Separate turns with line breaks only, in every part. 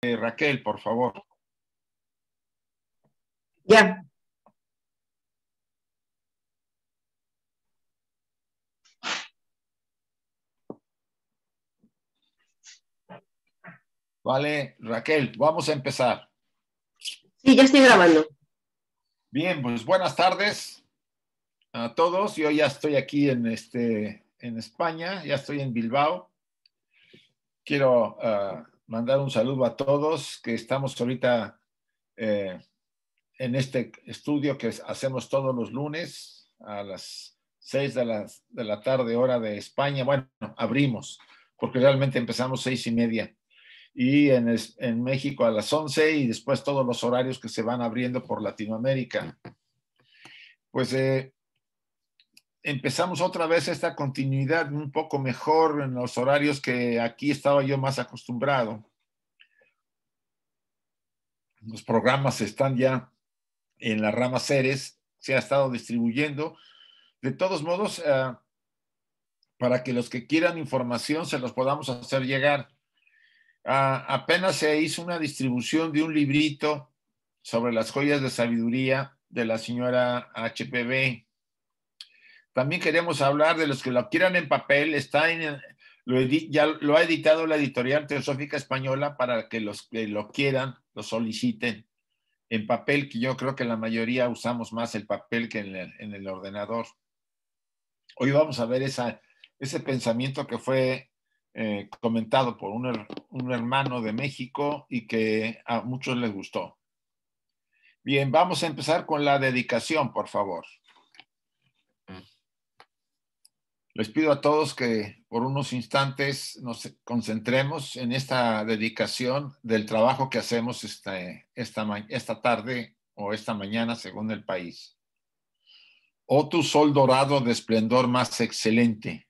Raquel, por favor.
Ya.
Vale, Raquel, vamos a empezar.
Sí, ya estoy grabando.
Bien, pues buenas tardes a todos. Yo ya estoy aquí en España, ya estoy en Bilbao. Quiero mandar un saludo a todos que estamos ahorita en este estudio que hacemos todos los lunes a las 6 de la tarde, hora de España. Bueno, abrimos, porque realmente empezamos 6:30. Y en México a las 11 y después todos los horarios que se van abriendo por Latinoamérica. Pues empezamos otra vez esta continuidad un poco mejor en los horarios que aquí estaba yo más acostumbrado. Los programas están ya en la rama Ceres, se ha estado distribuyendo. De todos modos, para que los que quieran información se los podamos hacer llegar. Apenas se hizo una distribución de un librito sobre las joyas de sabiduría de la señora HPV. También queremos hablar de los que lo quieran en papel. Ya lo ha editado la editorial Teosófica Española para que los que lo quieran lo soliciten en papel, que yo creo que la mayoría usamos más el papel que en el ordenador. Hoy vamos a ver ese pensamiento que fue comentado por un hermano de México y que a muchos les gustó. Bien, vamos a empezar con la dedicación, por favor. Les pido a todos que por unos instantes nos concentremos en esta dedicación del trabajo que hacemos esta tarde o esta mañana, según el país. Oh, tu sol dorado de esplendor más excelente,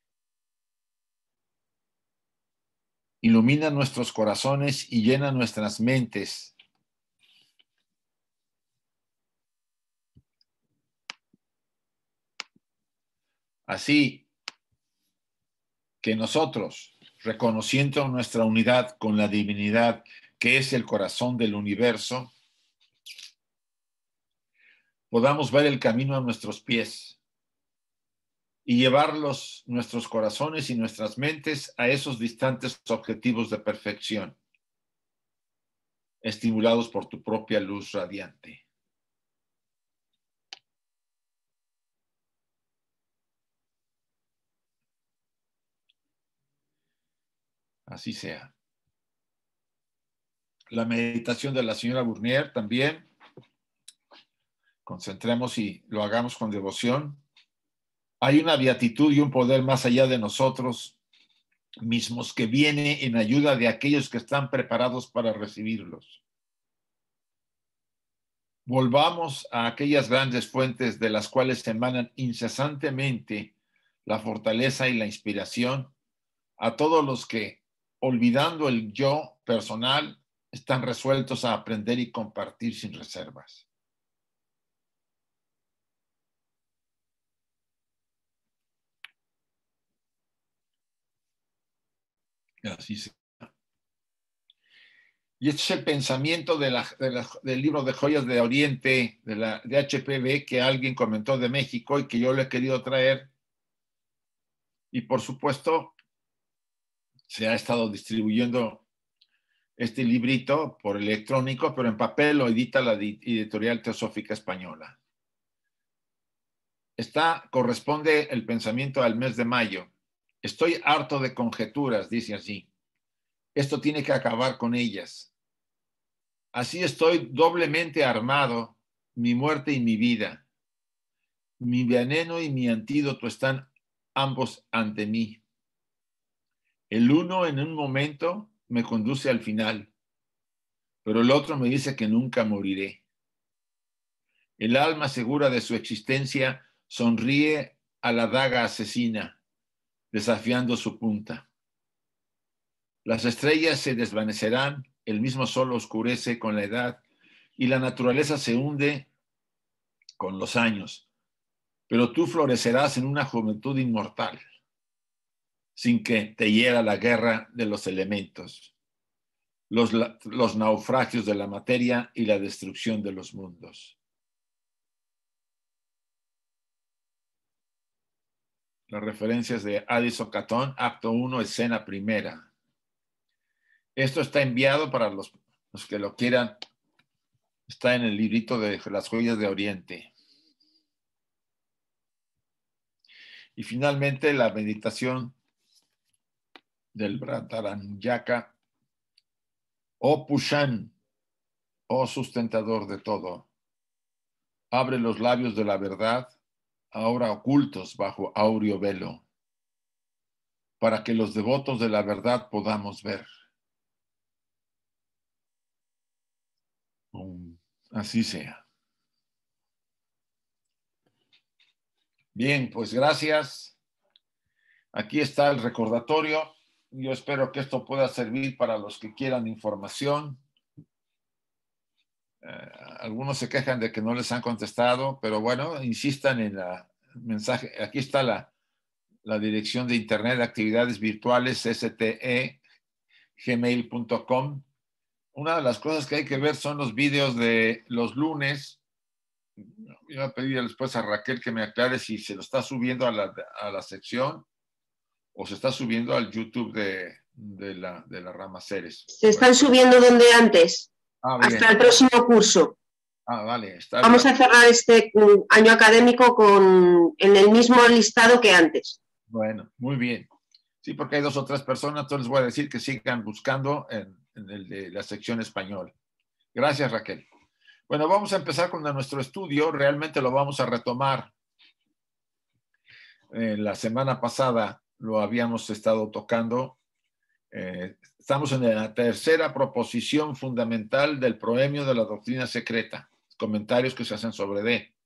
ilumina nuestros corazones y llena nuestras mentes. Así que nosotros, reconociendo nuestra unidad con la divinidad que es el corazón del universo, podamos ver el camino a nuestros pies y llevar nuestros corazones y nuestras mentes a esos distantes objetivos de perfección, estimulados por tu propia luz radiante. Así sea. La meditación de la señora Bournier también. Concentremos y lo hagamos con devoción. Hay una beatitud y un poder más allá de nosotros mismos que viene en ayuda de aquellos que están preparados para recibirlos. Volvamos a aquellas grandes fuentes de las cuales emanan incesantemente la fortaleza y la inspiración a todos los que, olvidando el yo personal, están resueltos a aprender y compartir sin reservas. Así sea. Y este es el pensamiento del libro de Joyas de Oriente, de HPV, que alguien comentó de México y que yo le he querido traer. Y por supuesto, se ha estado distribuyendo este librito por electrónico, pero en papel lo edita la editorial Teosófica Española. Corresponde el pensamiento al mes de mayo. Estoy harto de conjeturas, dice así. Esto tiene que acabar con ellas. Así estoy doblemente armado, mi muerte y mi vida. Mi veneno y mi antídoto están ambos ante mí. El uno en un momento me conduce al final, pero el otro me dice que nunca moriré. El alma segura de su existencia sonríe a la daga asesina, desafiando su punta. Las estrellas se desvanecerán, el mismo sol oscurece con la edad y la naturaleza se hunde con los años, pero tú florecerás en una juventud inmortal, sin que te hiera la guerra de los elementos. los naufragios de la materia y la destrucción de los mundos. Las referencias de Addison Catton, acto 1, escena primera. Esto está enviado para los que lo quieran. Está en el librito de las joyas de Oriente. Y finalmente la meditación del Brahtaranyaka. Oh Pushan, oh sustentador de todo, abre los labios de la verdad, ahora ocultos bajo áureo velo, para que los devotos de la verdad podamos ver. Así sea. Bien, pues gracias. Aquí está el recordatorio. Yo espero que esto pueda servir para los que quieran información. Algunos se quejan de que no les han contestado, pero bueno, insistan en el mensaje. Aquí está la dirección de internet de actividades virtuales, ste@gmail.com. Una de las cosas que hay que ver son los vídeos de los lunes. Voy a pedir después a Raquel que me aclare si se lo está subiendo a la sección o se está subiendo al YouTube de la rama Ceres.
Se están subiendo donde antes, hasta el próximo curso.
Vale, está
Vamos
bien.
a cerrar este año académico en el mismo listado que antes.
Bueno, muy bien. Sí, porque hay 2 o 3 personas, entonces les voy a decir que sigan buscando en el de la sección español. Gracias, Raquel. Bueno, vamos a empezar con nuestro estudio. Realmente lo vamos a retomar. La semana pasada lo habíamos estado tocando. Estamos en la tercera proposición fundamental del proemio de la doctrina secreta. Comentarios que se hacen sobre D.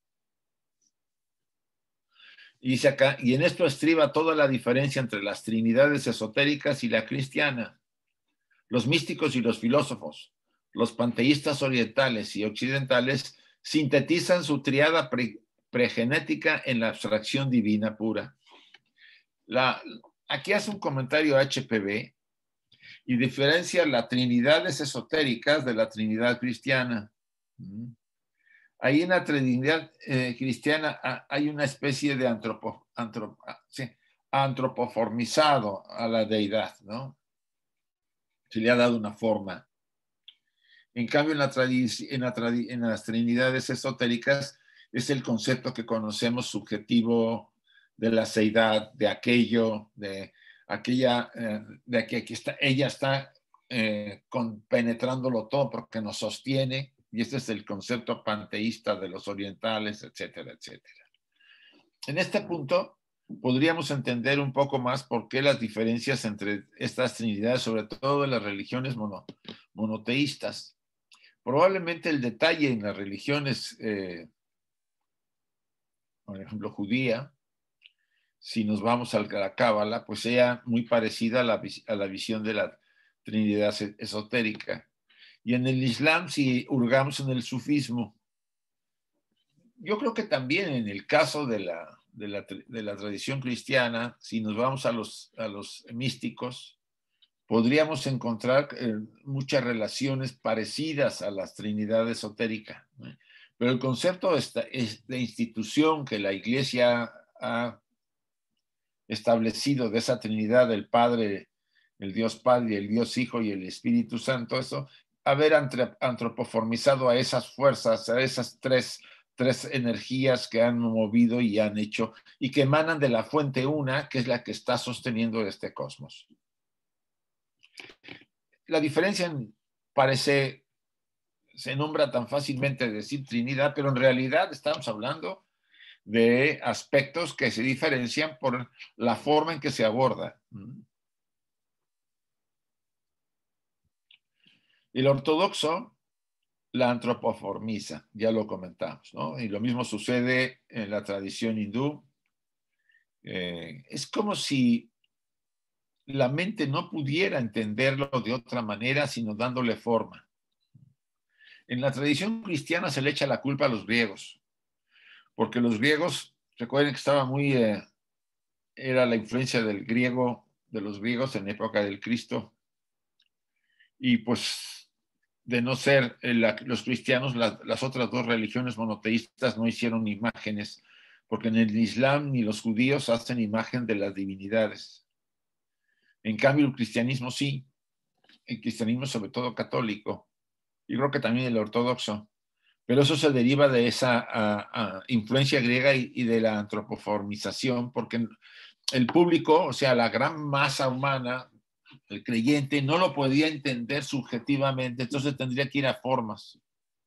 Y dice acá, y en esto estriba toda la diferencia entre las trinidades esotéricas y la cristiana. Los místicos y los filósofos, los panteístas orientales y occidentales sintetizan su triada pregenética en la abstracción divina pura. Aquí hace un comentario HPB y diferencia las trinidades esotéricas de la trinidad cristiana. Ahí en la trinidad cristiana hay una especie de antropoformizado a la deidad, ¿no? Se le ha dado una forma. En cambio, en las trinidades esotéricas es el concepto que conocemos subjetivo de la seidad, de aquello, de aquella, de que aquí está, ella está penetrándolo todo porque nos sostiene, y este es el concepto panteísta de los orientales, etcétera, etcétera. En este punto podríamos entender un poco más por qué las diferencias entre estas trinidades, sobre todo en las religiones monoteístas. Probablemente el detalle en las religiones, por ejemplo, judía, si nos vamos a la Cábala, pues sea muy parecida a la visión de la Trinidad esotérica. Y en el Islam, si hurgamos en el sufismo, yo creo que también en el caso de la tradición cristiana, si nos vamos a los místicos, podríamos encontrar muchas relaciones parecidas a la Trinidad esotérica. Pero el concepto de institución que la Iglesia ha establecido de esa Trinidad del Padre, el Dios Padre, el Dios Hijo y el Espíritu Santo, eso, haber antropoformizado a esas fuerzas, a esas tres energías que han movido y han hecho, y que emanan de la fuente una, que es la que está sosteniendo este cosmos. La diferencia se nombra tan fácilmente decir Trinidad, pero en realidad estamos hablando de aspectos que se diferencian por la forma en que se aborda. El ortodoxo la antropoformiza, ya lo comentamos, ¿no? Y lo mismo sucede en la tradición hindú. Es como si la mente no pudiera entenderlo de otra manera, sino dándole forma. En la tradición cristiana se le echa la culpa a los griegos, porque los griegos, recuerden que estaba era la influencia de los griegos en época del Cristo, Y pues, de no ser los cristianos, las otras dos religiones monoteístas no hicieron imágenes, porque en el Islam ni los judíos hacen imagen de las divinidades. En cambio, el cristianismo sí, el cristianismo sobre todo católico, y creo que también el ortodoxo, pero eso se deriva de esa influencia griega y de la antropoformización, porque el público, o sea, la gran masa humana, el creyente, no lo podía entender subjetivamente, entonces tendría que ir a formas.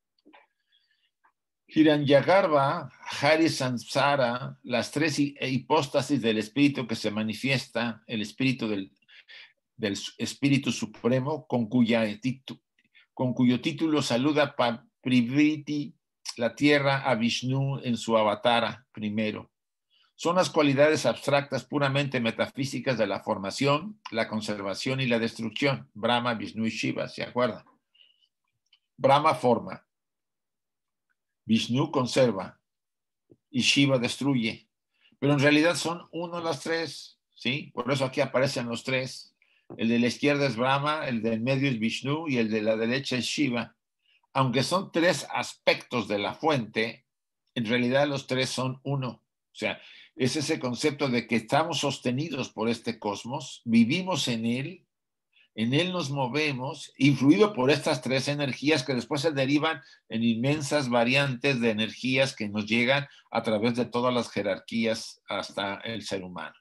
Hiranyagarbha, Hari Samsara, las tres hipóstasis del espíritu que se manifiesta, el espíritu del espíritu supremo, con cuyo título saluda Privriti, la tierra, a Vishnu en su avatara primero. Son las cualidades abstractas puramente metafísicas de la formación, la conservación y la destrucción. Brahma, Vishnu y Shiva, ¿se acuerdan? Brahma forma, Vishnu conserva y Shiva destruye. Pero en realidad son uno las tres, ¿sí? Por eso aquí aparecen los tres. El de la izquierda es Brahma, el del medio es Vishnu y el de la derecha es Shiva. Aunque son tres aspectos de la fuente, en realidad los tres son uno. O sea, es ese concepto de que estamos sostenidos por este cosmos, vivimos en él nos movemos, influido por estas tres energías que después se derivan en inmensas variantes de energías que nos llegan a través de todas las jerarquías hasta el ser humano.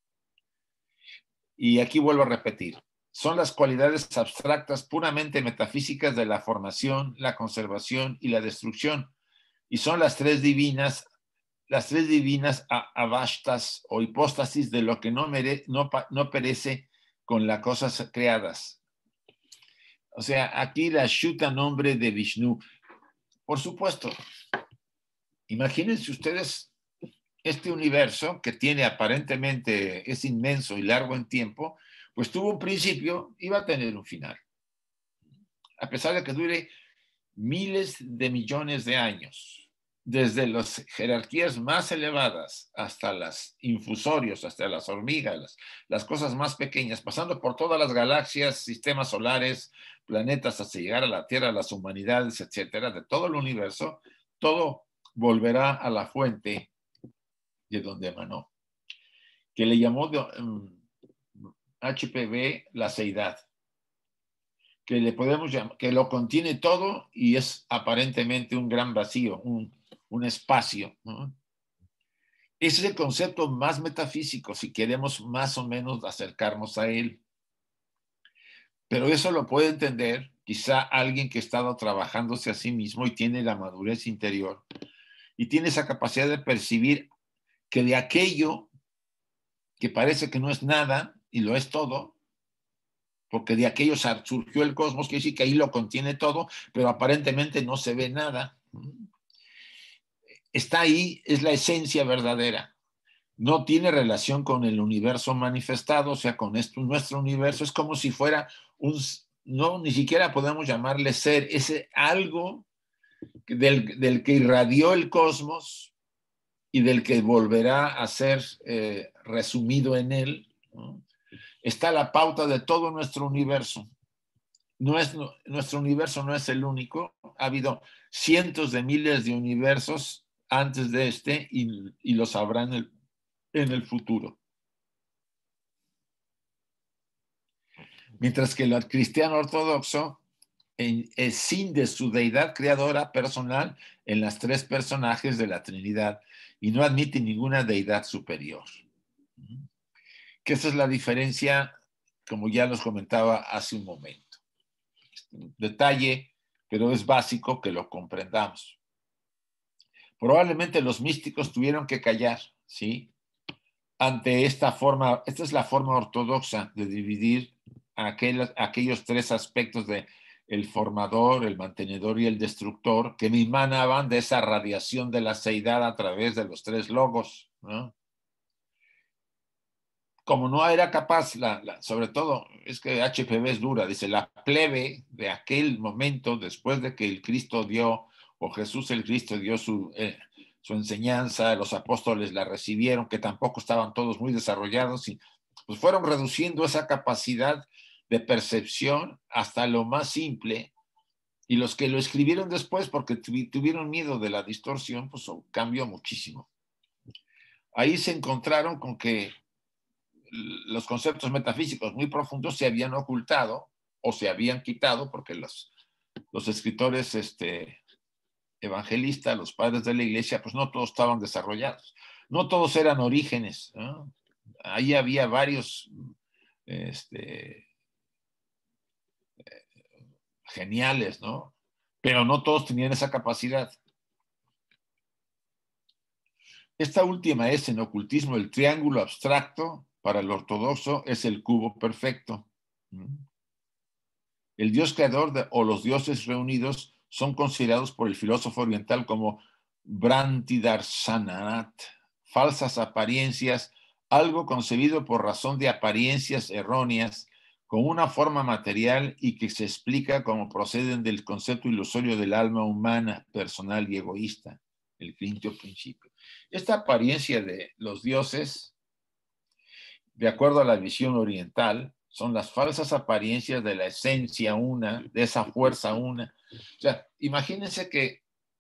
Y aquí vuelvo a repetir, son las cualidades abstractas puramente metafísicas de la formación, la conservación y la destrucción. Y son las tres divinas avashtas o hipóstasis de lo que no perece con las cosas creadas. O sea, aquí la Shuta nombre de Vishnu. Por supuesto, imagínense ustedes este universo que tiene aparentemente, es inmenso y largo en tiempo, pues tuvo un principio y va a tener un final. A pesar de que dure miles de millones de años, desde las jerarquías más elevadas hasta los infusorios, hasta las hormigas, las cosas más pequeñas, pasando por todas las galaxias, sistemas solares, planetas, hasta llegar a la Tierra, las humanidades, etcétera, de todo el universo, todo volverá a la fuente de donde emanó, que le llamó HPV la seidad, que le podemos llamar, que lo contiene todo y es aparentemente un gran vacío, un espacio, ¿no? Ese es el concepto más metafísico, si queremos más o menos acercarnos a él. Pero eso lo puede entender quizá alguien que ha estado trabajándose a sí mismo y tiene la madurez interior y tiene esa capacidad de percibir que de aquello que parece que no es nada y lo es todo, porque de aquello surgió el cosmos, quiere decir que ahí lo contiene todo, pero aparentemente no se ve nada. Está ahí, es la esencia verdadera. No tiene relación con el universo manifestado, o sea, con esto, nuestro universo es como si fuera no, ni siquiera podemos llamarle ser, ese algo del que irradió el cosmos y del que volverá a ser resumido en él, ¿no? Está la pauta de todo nuestro universo. Nuestro universo no es el único, ha habido cientos de miles de universos antes de este y los habrá en el futuro. Mientras que el cristiano ortodoxo escinde su deidad creadora personal en las tres personajes de la Trinidad y no admite ninguna deidad superior. Que esa es la diferencia, como ya los comentaba hace un momento. Detalle, pero es básico que lo comprendamos. Probablemente los místicos tuvieron que callar, ¿sí? Ante esta forma, esta es la forma ortodoxa de dividir aquellos tres aspectos de el formador, el mantenedor y el destructor, que emanaban de esa radiación de la seidad a través de los tres logos, ¿no? Como no era capaz, sobre todo, es que HPV es dura, dice, la plebe de aquel momento, después de que el Cristo dio, o Jesús el Cristo dio su enseñanza, los apóstoles la recibieron, que tampoco estaban todos muy desarrollados, y pues fueron reduciendo esa capacidad de percepción hasta lo más simple, y los que lo escribieron después porque tuvieron miedo de la distorsión, pues cambió muchísimo. Ahí se encontraron con que los conceptos metafísicos muy profundos se habían ocultado o se habían quitado porque los escritores evangelistas, los padres de la iglesia, pues no todos estaban desarrollados, no todos eran orígenes, ¿no? Ahí había varios geniales, ¿no? Pero no todos tenían esa capacidad. Esta última es en ocultismo el triángulo abstracto, para el ortodoxo es el cubo perfecto. El dios creador o los dioses reunidos son considerados por el filósofo oriental como Bhrantidarsanat, falsas apariencias, algo concebido por razón de apariencias erróneas, con una forma material y que se explica como proceden del concepto ilusorio del alma humana, personal y egoísta, el quinto principio. Esta apariencia de los dioses, de acuerdo a la visión oriental, son las falsas apariencias de la esencia una, de esa fuerza una. O sea, imagínense que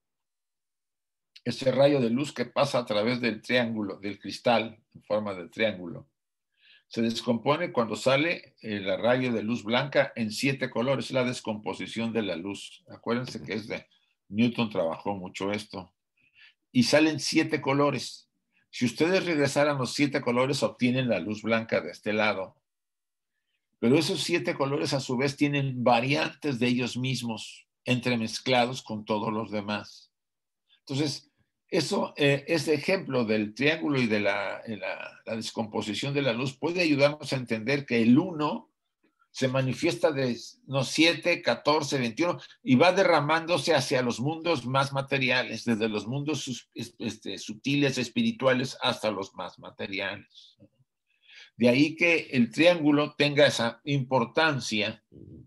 ese rayo de luz que pasa a través del triángulo, del cristal, en forma de triángulo, se descompone cuando sale el rayo de luz blanca en 7 colores, la descomposición de la luz. Acuérdense que Newton trabajó mucho esto. Y salen 7 colores. Si ustedes regresaran los 7 colores, obtienen la luz blanca de este lado. Pero esos 7 colores a su vez tienen variantes de ellos mismos, entremezclados con todos los demás. Entonces, eso, ese ejemplo del triángulo y de la descomposición de la luz puede ayudarnos a entender que el uno se manifiesta de 7, 14, 21 y va derramándose hacia los mundos más materiales, desde los mundos sutiles, espirituales, hasta los más materiales. De ahí que el triángulo tenga esa importancia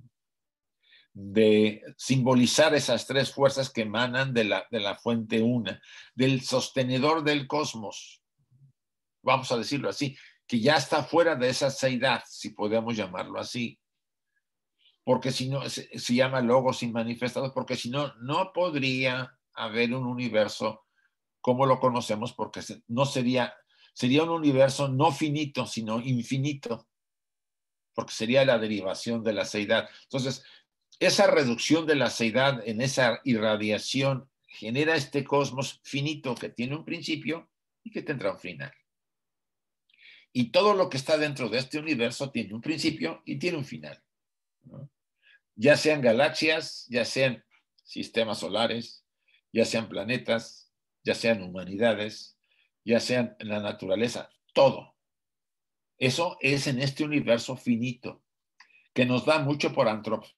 de simbolizar esas 3 fuerzas que emanan de la fuente una, del sostenedor del cosmos, vamos a decirlo así, que ya está fuera de esa seidad, si podemos llamarlo así, porque si no, se llama logos inmanifestados, porque si no, no podría haber un universo como lo conocemos, porque no sería un universo no finito, sino infinito, porque sería la derivación de la seidad. Entonces, esa reducción de la seidad en esa irradiación genera este cosmos finito que tiene un principio y que tendrá un final. Y todo lo que está dentro de este universo tiene un principio y tiene un final, ¿no? Ya sean galaxias, ya sean sistemas solares, ya sean planetas, ya sean humanidades, ya sean la naturaleza, todo. Eso es en este universo finito, que nos da mucho por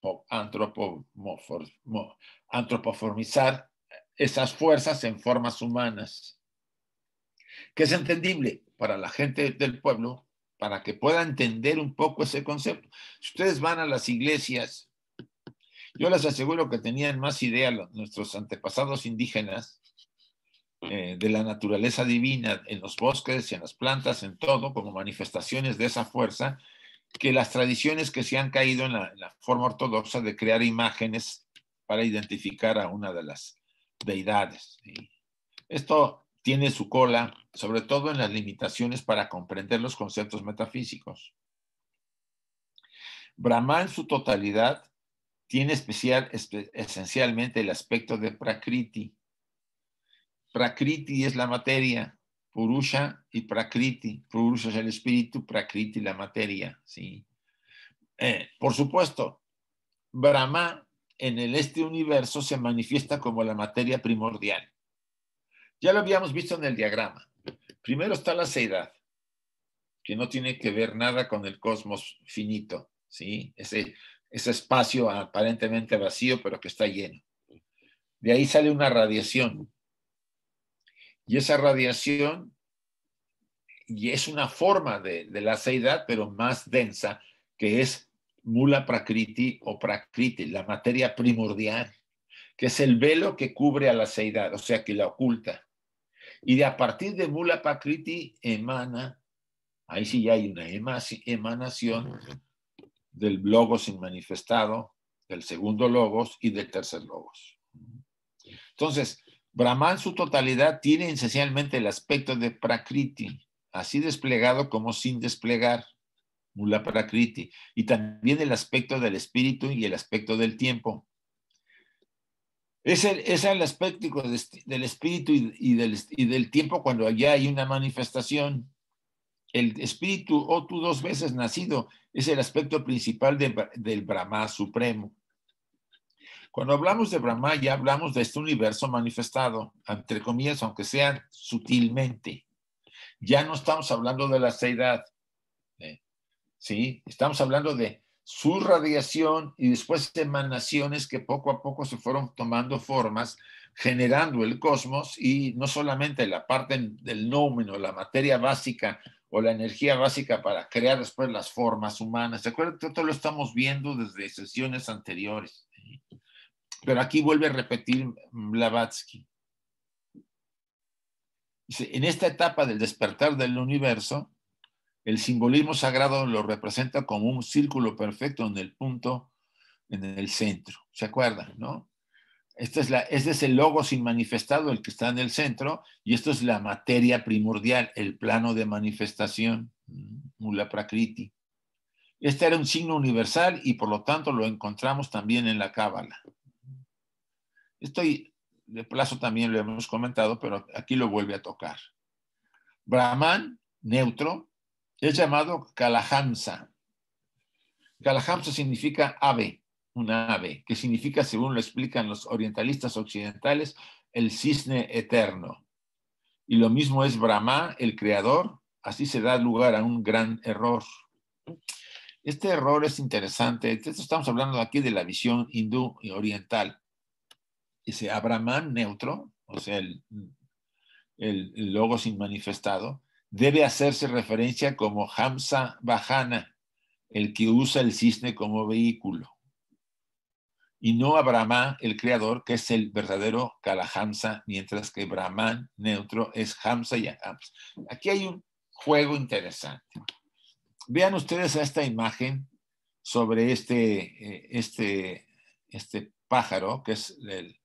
antropoformizar esas fuerzas en formas humanas, que es entendible para la gente del pueblo, para que pueda entender un poco ese concepto. Si ustedes van a las iglesias, yo les aseguro que tenían más idea nuestros antepasados indígenas de la naturaleza divina en los bosques, en las plantas, en todo, como manifestaciones de esa fuerza, que las tradiciones que se han caído en la forma ortodoxa de crear imágenes para identificar a una de las deidades. Esto tiene su cola, sobre todo en las limitaciones para comprender los conceptos metafísicos. Brahma en su totalidad tiene esencialmente el aspecto de Prakriti. Prakriti es la materia, Purusha y Prakriti. Purusha es el espíritu, Prakriti la materia, ¿sí? Por supuesto, Brahma en este universo se manifiesta como la materia primordial. Ya lo habíamos visto en el diagrama. Primero está la seidad, que no tiene que ver nada con el cosmos finito, ¿sí? Ese espacio aparentemente vacío, pero que está lleno. De ahí sale una radiación. Y esa radiación y es una forma de la seidad, pero más densa, que es Mula Prakriti o Prakriti, la materia primordial, que es el velo que cubre a la seidad, o sea, que la oculta. Y de a partir de Mula Prakriti emana, ahí sí ya hay una emanación del logos inmanifestado, del segundo logos y del tercer logos. Entonces, Brahman en su totalidad tiene esencialmente el aspecto de Prakriti, así desplegado como sin desplegar, Mula Prakriti, y también el aspecto del espíritu y el aspecto del tiempo. Es el aspecto del espíritu y del tiempo cuando ya hay una manifestación. El espíritu, o tú dos veces nacido, es el aspecto principal del Brahma supremo. Cuando hablamos de Brahma, ya hablamos de este universo manifestado, entre comillas, aunque sea sutilmente. Ya no estamos hablando de la seidad, ¿sí? Estamos hablando de su radiación y después emanaciones que poco a poco se fueron tomando formas, generando el cosmos, y no solamente la parte del nómeno, la materia básica o la energía básica para crear después las formas humanas. ¿Se acuerdan que esto lo estamos viendo desde sesiones anteriores? Pero aquí vuelve a repetir Blavatsky. En esta etapa del despertar del universo, el simbolismo sagrado lo representa como un círculo perfecto en el punto, en el centro. ¿Se acuerdan, no? Este es el logos inmanifestado, el que está en el centro, y esto es la materia primordial, el plano de manifestación, Mula Prakriti. Este era un signo universal y por lo tanto lo encontramos también en la Cábala. Estoy de plazo también lo hemos comentado, pero aquí lo vuelve a tocar. Brahman, neutro, es llamado Kalahamsa. Kalahamsa significa ave, una ave, que significa, según lo explican los orientalistas occidentales, el cisne eterno. Y lo mismo es Brahma, el creador. Así se da lugar a un gran error. Este error es interesante. Estamos hablando aquí de la visión hindú y oriental. Dice a Brahman neutro, o sea, el logos inmanifestado, debe hacerse referencia como Hamsa Vahana, el que usa el cisne como vehículo, y no a Brahma, el creador, que es el verdadero Kalahamsa, mientras que Brahman neutro es Hamsa y Ahamsa. Aquí hay un juego interesante. Vean ustedes a esta imagen sobre este pájaro, que es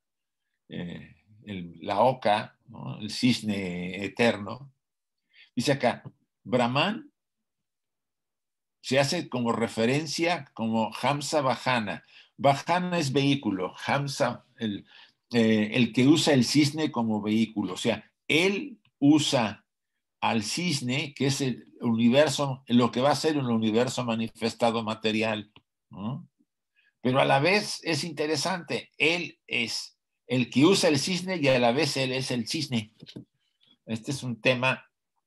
la oca, ¿no? El cisne eterno. Dice acá, Brahman se hace como referencia como Hamsa Vahana. Vahana es vehículo, Hamsa, el que usa el cisne como vehículo. O sea, él usa al cisne, que es el universo, lo que va a ser un universo manifestado material, ¿no? Pero a la vez es interesante, él es el que usa el cisne y a la vez él es el cisne. Este es un tema,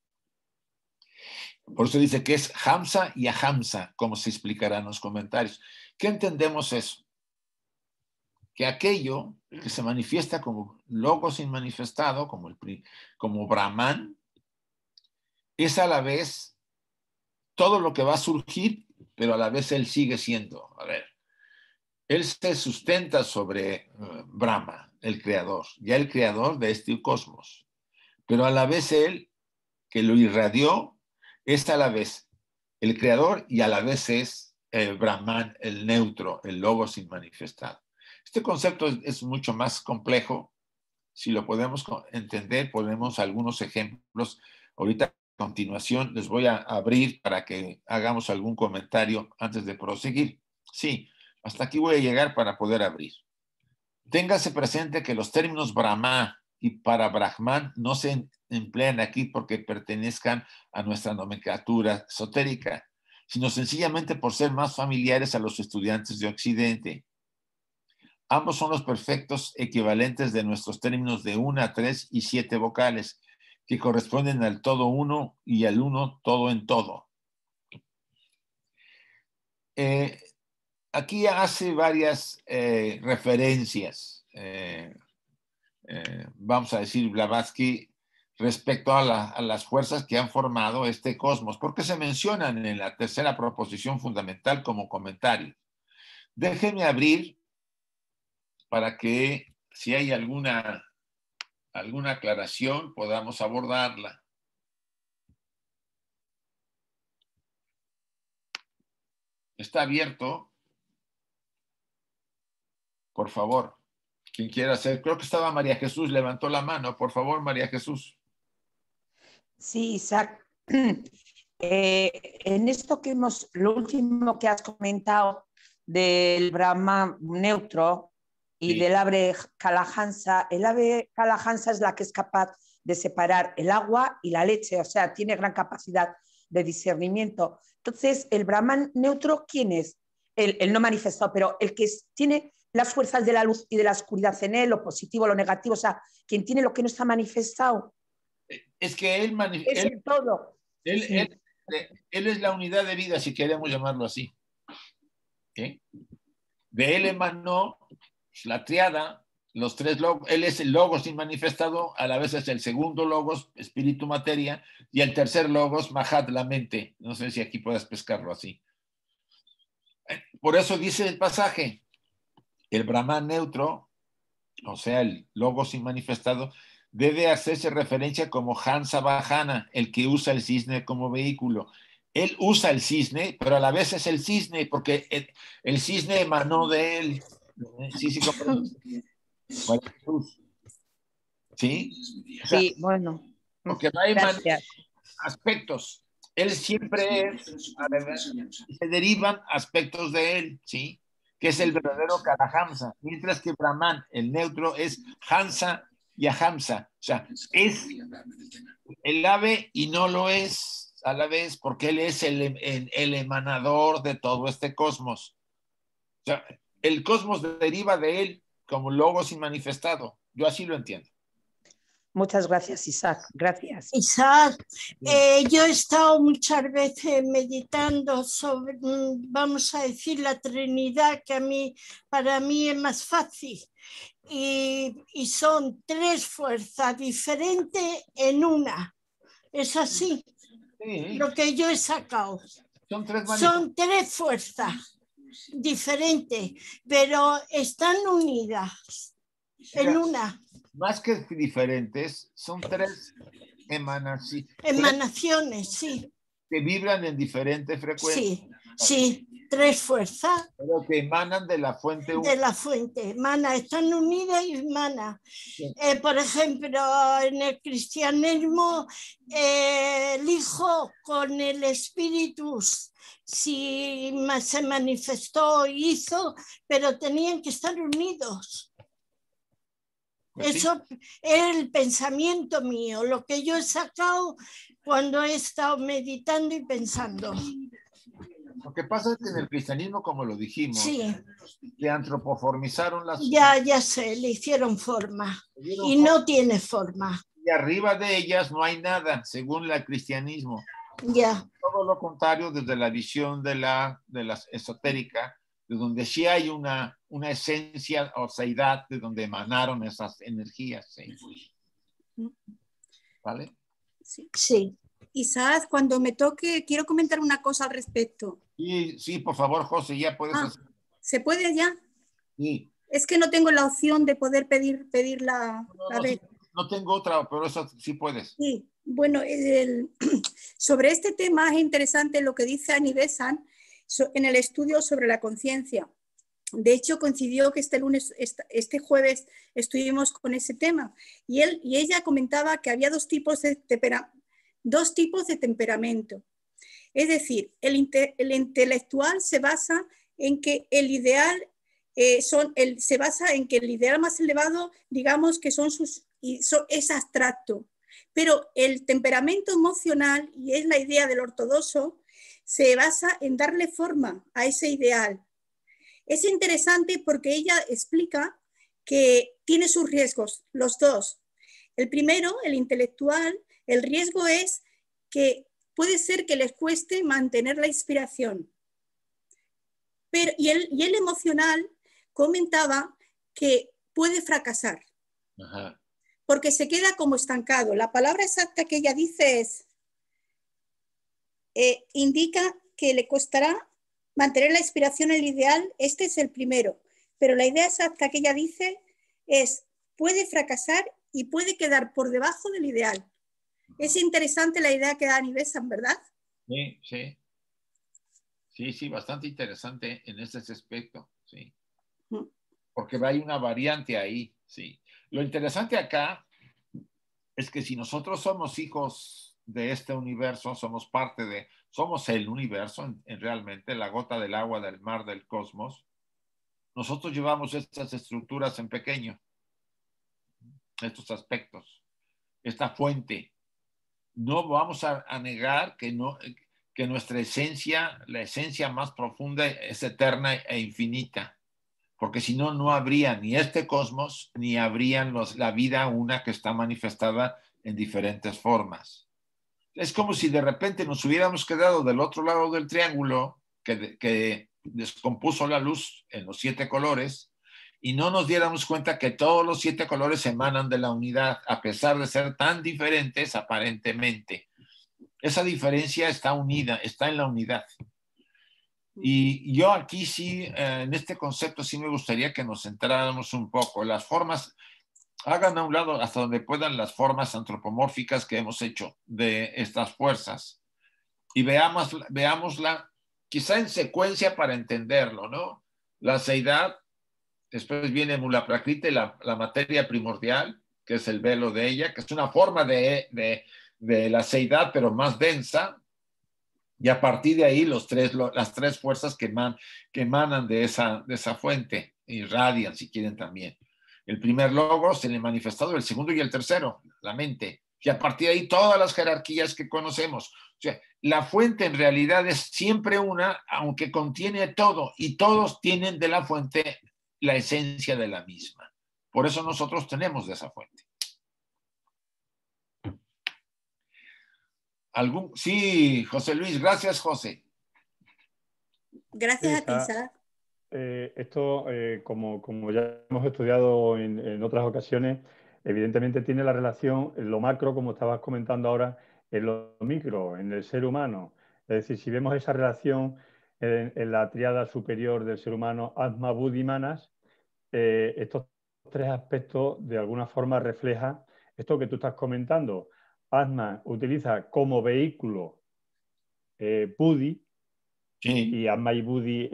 por eso dice que es Hamsa y Ahamsa, como se explicará en los comentarios. ¿Qué entendemos eso? Que aquello que se manifiesta como logos inmanifestado, como Brahman, es a la vez todo lo que va a surgir, pero a la vez él sigue siendo. A ver, él se sustenta sobre Brahma, el creador, ya el creador de este cosmos, pero a la vez él, que lo irradió, es a la vez el creador y a la vez es el Brahman, el neutro, el logos inmanifestado. Este concepto es mucho más complejo. Si lo podemos entender, ponemos algunos ejemplos. Ahorita a continuación les voy a abrir para que hagamos algún comentario antes de proseguir. Sí, hasta aquí voy a llegar para poder abrir. Téngase presente que los términos Brahma y para Brahman no se emplean aquí porque pertenezcan a nuestra nomenclatura esotérica, sino sencillamente por ser más familiares a los estudiantes de Occidente. Ambos son los perfectos equivalentes de nuestros términos de 1, 3 y 7 vocales, que corresponden al todo uno y al uno todo en todo. Aquí hace varias referencias, vamos a decir, Blavatsky, respecto a las fuerzas que han formado este cosmos, porque se mencionan en la tercera proposición fundamental como comentario. Déjenme abrir para que si hay alguna aclaración podamos abordarla. está abierto. Por favor, quien quiera hacer. Creo que estaba María Jesús, levantó la mano. Por favor, María Jesús.
Sí, Isaac. En esto que lo último que has comentado del Brahma neutro y
Sí.
del ave Kalahansa, el ave Kalahansa es la que es capaz de separar el agua y la leche, o sea, tiene gran capacidad de discernimiento. Entonces, el Brahman neutro, ¿quién es? El no manifestado, pero el que tiene las fuerzas de la luz y de la oscuridad en él, lo positivo, lo negativo, o sea, quien tiene lo que no está manifestado.
Es que
Es el todo.
él es la unidad de vida, si queremos llamarlo así. ¿Sí? De él emanó la triada, los tres logos. Él es el logos inmanifestado, a la vez es el segundo logos, espíritu, materia, y el tercer logos, Mahat, la mente. No sé si aquí puedes pescarlo así. Por eso dice el pasaje, el Brahman neutro, o sea, el logos inmanifestado, debe hacerse referencia como Hansa Vahana, el que usa el cisne como vehículo. Él usa el cisne, pero a la vez es el cisne, porque el cisne emanó de él. Sí, sí, ¿sí? O sea,
Sí, bueno.
porque no hay
Gracias.
aspectos. Él siempre es, y se derivan aspectos de él, ¿sí? Que es el verdadero Kalahamsa, mientras que Brahman, el neutro, es Hansa y Ahamsa. O sea, es el ave y no lo es a la vez, porque él es el emanador de todo este cosmos. O sea, el cosmos deriva de él como logos inmanifestado. Yo así lo entiendo.
Muchas gracias, Isaac. Gracias.
Isaac, yo he estado muchas veces meditando sobre, vamos a decir, la Trinidad, que para mí es más fácil. Y son tres fuerzas diferentes en una. ¿Es así?
Sí.
Lo que yo he sacado. Son tres fuerzas diferentes, pero están unidas en una.
Más que diferentes, son tres
emanaciones, sí.
Que vibran en diferentes frecuencias.
Sí, tres fuerzas.
Pero que emanan de la fuente.
De la fuente, emana, están unidas y emana. Sí. Por ejemplo, en el cristianismo, el Hijo con el Espíritu sí se manifestó, hizo, pero tenían que estar unidos. Pues eso sí. Es el pensamiento mío, lo que yo he sacado cuando he estado meditando y pensando.
Lo que pasa es que en el cristianismo, como lo dijimos,
sí.
Le antropoformizaron las...
Ya sé, le hicieron forma y no tiene forma.
Y arriba de ellas no hay nada, según el cristianismo.
Ya.
Todo lo contrario desde la visión de la esotérica, de donde sí hay una esencia o seidad de donde emanaron esas energías. ¿Sí? ¿Vale?
Sí. Sí.
Isaac, cuando me toque, quiero comentar una cosa al respecto.
Sí, por favor, José, ya puedes hacer.
¿Se puede ya?
Sí.
Es que no tengo la opción de poder pedir la vez.
No tengo otra, pero eso sí puedes.
Sí, bueno, sobre este tema es interesante lo que dice Annie Besant en el estudio sobre la conciencia. De hecho, coincidió que este jueves estuvimos con ese tema y ella comentaba que había dos tipos de temperamento. Es decir, el intelectual se basa en que el ideal se basa en que el ideal más elevado, digamos que es abstracto, pero el temperamento emocional, y es la idea del ortodoxo, se basa en darle forma a ese ideal. Es interesante porque ella explica que tiene sus riesgos, los dos. El primero, el intelectual, el riesgo es que puede ser que les cueste mantener la inspiración. Y el emocional comentaba que puede fracasar.
Ajá.
Porque se queda como estancado. La palabra exacta que ella dice es, indica que le costará mantener la inspiración, el ideal. Este es el primero. Pero la idea exacta que ella dice es, puede fracasar y puede quedar por debajo del ideal. Es interesante la idea que da Annie Besant, ¿verdad?
Sí, sí. Sí, sí, bastante interesante en ese aspecto, sí.
Mm.
Porque hay una variante ahí, sí. Lo interesante acá es que si nosotros somos hijos de este universo, somos el universo, realmente la gota del agua, del mar, del cosmos, nosotros llevamos estas estructuras en pequeño, estos aspectos, esta fuente. No vamos a negar que nuestra esencia, la esencia más profunda, es eterna e infinita, porque si no, no habría ni este cosmos, ni habrían la vida una que está manifestada en diferentes formas. Es como si de repente nos hubiéramos quedado del otro lado del triángulo que descompuso la luz en los 7 colores y no nos diéramos cuenta que todos los 7 colores emanan de la unidad, a pesar de ser tan diferentes aparentemente. Esa diferencia está unida, está en la unidad. Y yo aquí sí, en este concepto sí me gustaría que nos centráramos un poco. Las formas, hagan a un lado hasta donde puedan las formas antropomórficas que hemos hecho de estas fuerzas y veámosla quizá en secuencia para entenderlo, ¿no? La seidad, después viene Mula Prakriti, la materia primordial, que es el velo de ella, que es una forma de la seidad, pero más densa. Y a partir de ahí las 3 fuerzas que emanan de esa fuente, irradian si quieren también. El primer logos, el manifestado, el segundo y el tercero, la mente. Y a partir de ahí todas las jerarquías que conocemos. O sea, la fuente en realidad es siempre una, aunque contiene todo, y todos tienen de la fuente la esencia de la misma. Por eso nosotros tenemos de esa fuente. Sí, José Luis, gracias, José.
Gracias a ti, Isaac.
Esto, como ya hemos estudiado en otras ocasiones, evidentemente tiene la relación en lo macro, como estabas comentando ahora, en lo micro, en el ser humano. Es decir, si vemos esa relación en la tríada superior del ser humano, Atma, Buddhi, Manas, estos 3 aspectos de alguna forma reflejan esto que tú estás comentando. Atma utiliza como vehículo Buddhi,
sí.
Y Atma y Buddhi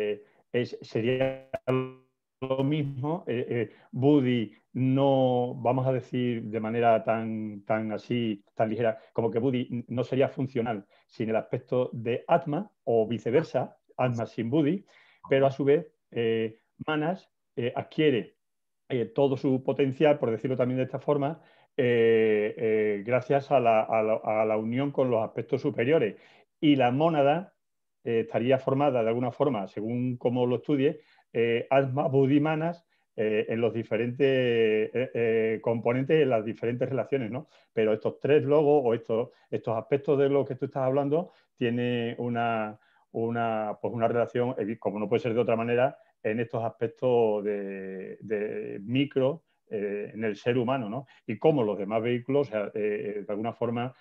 sería lo mismo. Buddhi no, vamos a decir de manera tan así, tan ligera, como que Buddhi no sería funcional sin el aspecto de Atma o viceversa, Atma sin Buddhi, pero a su vez Manas adquiere todo su potencial, por decirlo también de esta forma, gracias a la unión con los aspectos superiores. Y la mónada estaría formada de alguna forma, según cómo lo estudie, Atma, Buddhi, Manas, en los diferentes componentes, en las diferentes relaciones, ¿no? Pero estos 3 logos o estos aspectos de los que tú estás hablando tienen una relación, como no puede ser de otra manera, en estos aspectos de micro en el ser humano, ¿no? Y cómo los demás vehículos, de alguna forma,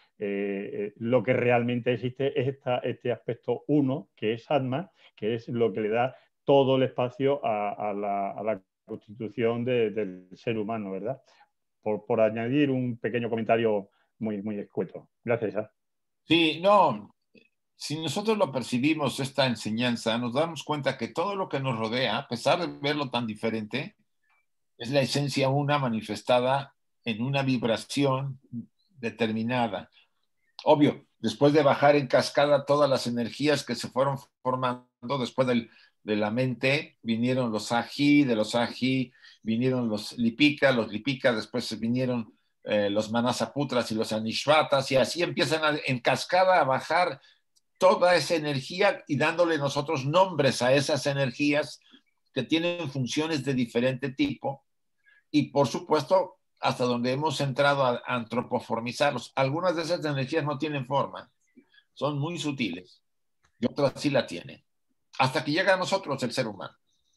lo que realmente existe es este aspecto 1, que es Atma, que es lo que le da todo el espacio a la constitución del ser humano, ¿verdad? Por añadir un pequeño comentario muy, muy escueto. Gracias, Isaac.
Sí, no, si nosotros lo percibimos, esta enseñanza, nos damos cuenta que todo lo que nos rodea, a pesar de verlo tan diferente, es la esencia una manifestada en una vibración determinada. Obvio, después de bajar en cascada todas las energías que se fueron formando después de la mente, vinieron los ají, de los ají vinieron los lipika, después vinieron los manasaputras y los anishvatas, y así empiezan en cascada a bajar toda esa energía y dándole nosotros nombres a esas energías que tienen funciones de diferente tipo y por supuesto hasta donde hemos entrado a antropoformizarlos. Algunas de esas energías no tienen forma, son muy sutiles y otras sí la tienen, hasta que llega a nosotros el ser humano.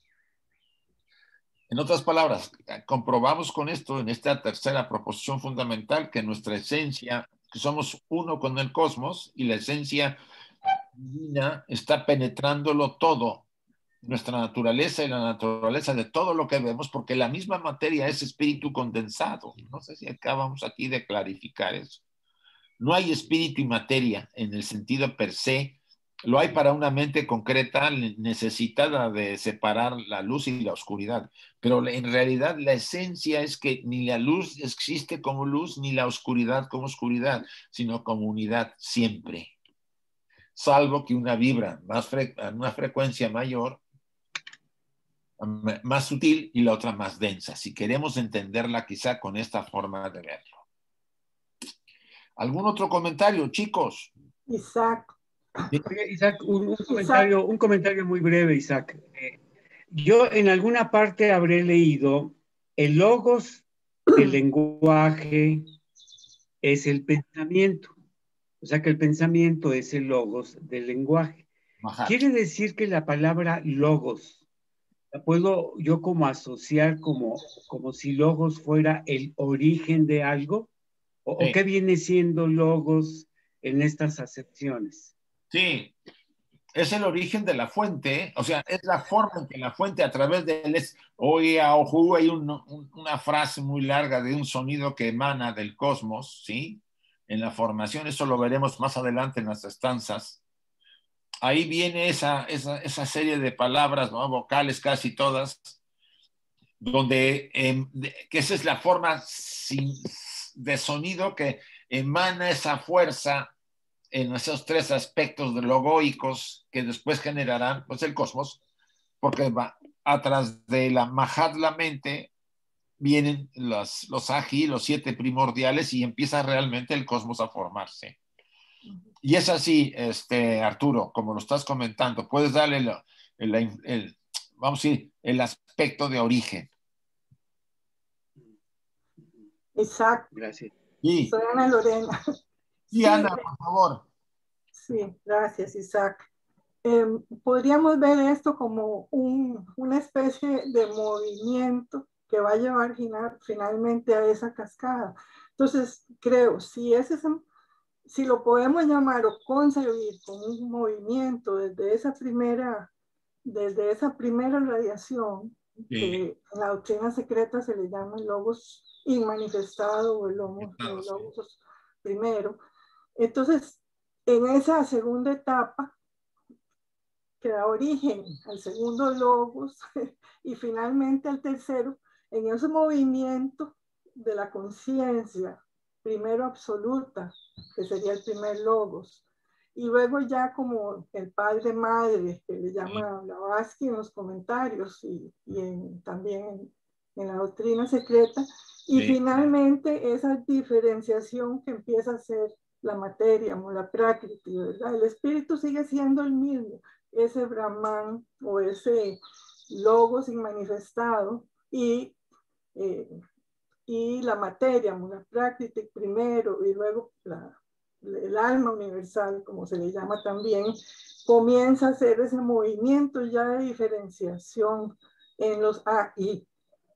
En otras palabras, comprobamos con esto, en esta tercera proposición fundamental, que nuestra esencia, que somos uno con el cosmos y la esencia divina está penetrándolo todo, nuestra naturaleza y la naturaleza de todo lo que vemos, porque la misma materia es espíritu condensado. No sé si acabamos aquí de clarificar eso. No hay espíritu y materia en el sentido per se lo hay para una mente concreta necesitada de separar la luz y la oscuridad. Pero en realidad la esencia es que ni la luz existe como luz, ni la oscuridad como oscuridad, sino como unidad siempre. Salvo que una vibra a una frecuencia mayor, más sutil, y la otra más densa. Si queremos entenderla quizá con esta forma de verlo. ¿Algún otro comentario, chicos?
Isaac.
Oye, Isaac, un comentario muy breve, Isaac. Yo en alguna parte habré leído el logos del lenguaje es el pensamiento. O sea que el pensamiento es el logos del lenguaje.
Ajá.
Quiere decir que la palabra logos la puedo yo como asociar como si logos fuera el origen de algo. ¿O qué viene siendo logos en estas acepciones?
Sí, es el origen de la fuente, o sea, es la forma en que la fuente a través de él es, oye, ojú, hay una frase muy larga de un sonido que emana del cosmos, ¿sí? En la formación, eso lo veremos más adelante en las estanzas. Ahí viene esa serie de palabras, ¿no? Vocales casi todas, donde que esa es la forma de sonido que emana esa fuerza en esos tres aspectos logoicos que después generarán pues, el cosmos, porque va atrás de la Mahat, la mente, vienen los Aji, los 7 primordiales, y empieza realmente el cosmos a formarse. Y es así, Arturo, como lo estás comentando, puedes darle vamos a decir, el aspecto de origen.
Isaac.
Gracias.
Sí.
Soy Ana Lorena.
Sí, Ana, por favor.
Sí, gracias, Isaac. Podríamos ver esto como una especie de movimiento que va a llevar finalmente a esa cascada. Entonces, creo, si lo podemos llamar o concebir como un movimiento desde esa primera radiación, sí, que en la doctrina secreta se le llama el logos inmanifestado o el logos primero. Entonces, en esa segunda etapa, que da origen al segundo logos y finalmente al tercero, en ese movimiento de la conciencia, primero absoluta, que sería el primer logos, y luego ya como el padre madre, que le llama Blavatsky en los comentarios y también en la doctrina secreta, y finalmente esa diferenciación que empieza a ser la materia, la prakriti, ¿verdad? El espíritu sigue siendo el mismo, ese Brahman o ese logos inmanifestado y la materia, la prakriti primero y luego el alma universal, como se le llama también, comienza a hacer ese movimiento ya de diferenciación en los AI,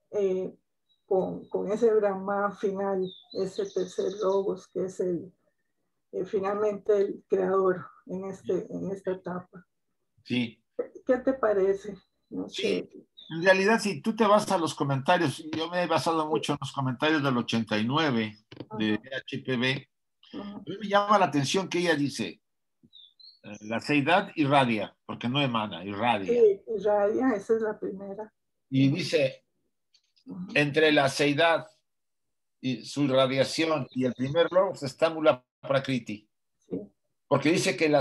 con ese Brahman final, ese tercer logos que es finalmente el creador en esta etapa.
Sí.
¿Qué te parece? No
sí.
sé.
En realidad, si tú te vas a los comentarios, yo me he basado mucho en los comentarios del 89 de HPB, a mí me llama la atención que ella dice, la seidad irradia, porque no emana, irradia.
Sí, irradia, esa es la primera.
Y dice, entre la seidad y su irradiación y el primer logos está Mula Prakriti.
Sí.
Porque dice que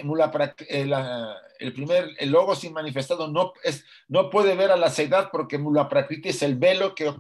el logos manifestado no puede ver a la seidad porque Mula Prakriti es el velo que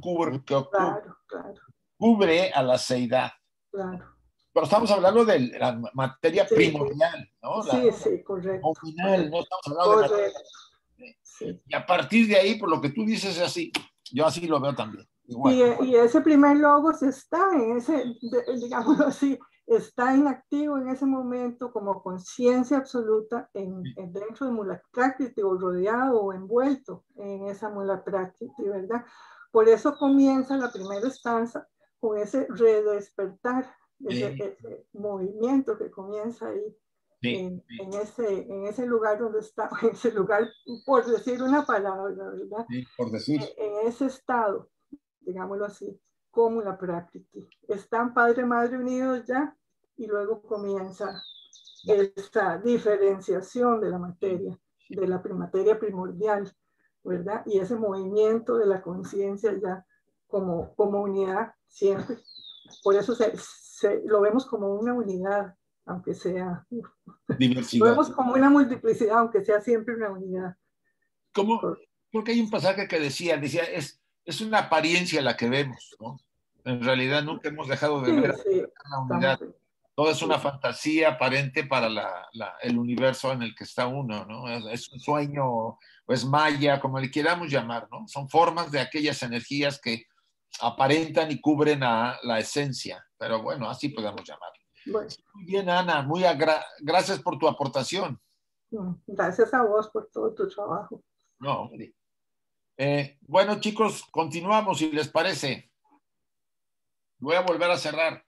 cubre a la seidad.
Claro.
Pero estamos hablando de la materia primordial, ¿no?
Sí, correcto.
Nominal, no estamos hablando de materia. Sí. Y a partir de ahí, por lo que tú dices, es así. Yo así lo veo también. Igual.
Y ese primer logos está en ese, digámoslo así, está inactivo en ese momento como conciencia absoluta dentro de Mula Prakriti o rodeado o envuelto en esa Mula Prakriti, ¿verdad? Por eso comienza la primera estanza con ese redespertar, ese movimiento que comienza ahí. En ese lugar donde está, en ese lugar, por decir una palabra, ¿verdad?
Sí, por decir.
En ese estado, digámoslo así, como la práctica. Están padre y madre unidos ya y luego comienza esta diferenciación de la materia, de la materia primordial, ¿verdad? Y ese movimiento de la conciencia ya como unidad siempre. Por eso lo vemos como una unidad, aunque sea diversidad. Lo vemos como una multiplicidad, aunque sea siempre una unidad.
Porque hay un pasaje que decía es una apariencia la que vemos, ¿no? En realidad nunca hemos dejado de ver la unidad. Todo es una fantasía aparente para el universo en el que está uno, ¿no? Es un sueño, o es maya, como le queramos llamar, ¿no? Son formas de aquellas energías que aparentan y cubren a la esencia, pero bueno, así podemos llamarlo. Bueno. Muy bien, Ana, gracias por tu aportación.
Gracias a vos por todo tu trabajo.
No, bueno, chicos, continuamos, si les parece. Voy a volver a cerrar.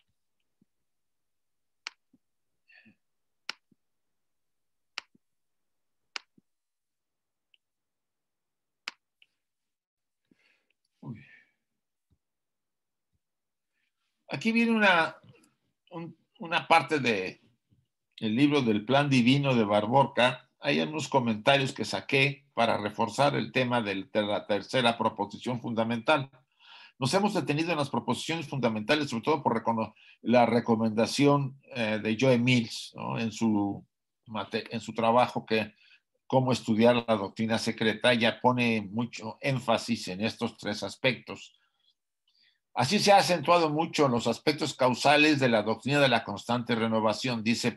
Aquí viene una parte del libro del Plan Divino de Barborca. Hay unos comentarios que saqué para reforzar el tema de la tercera proposición fundamental. Nos hemos detenido en las proposiciones fundamentales, sobre todo por la recomendación de Joe Mills, ¿no? en su trabajo Cómo estudiar la doctrina secreta, ya pone mucho énfasis en estos tres aspectos. Así se ha acentuado mucho los aspectos causales de la doctrina de la constante renovación, dice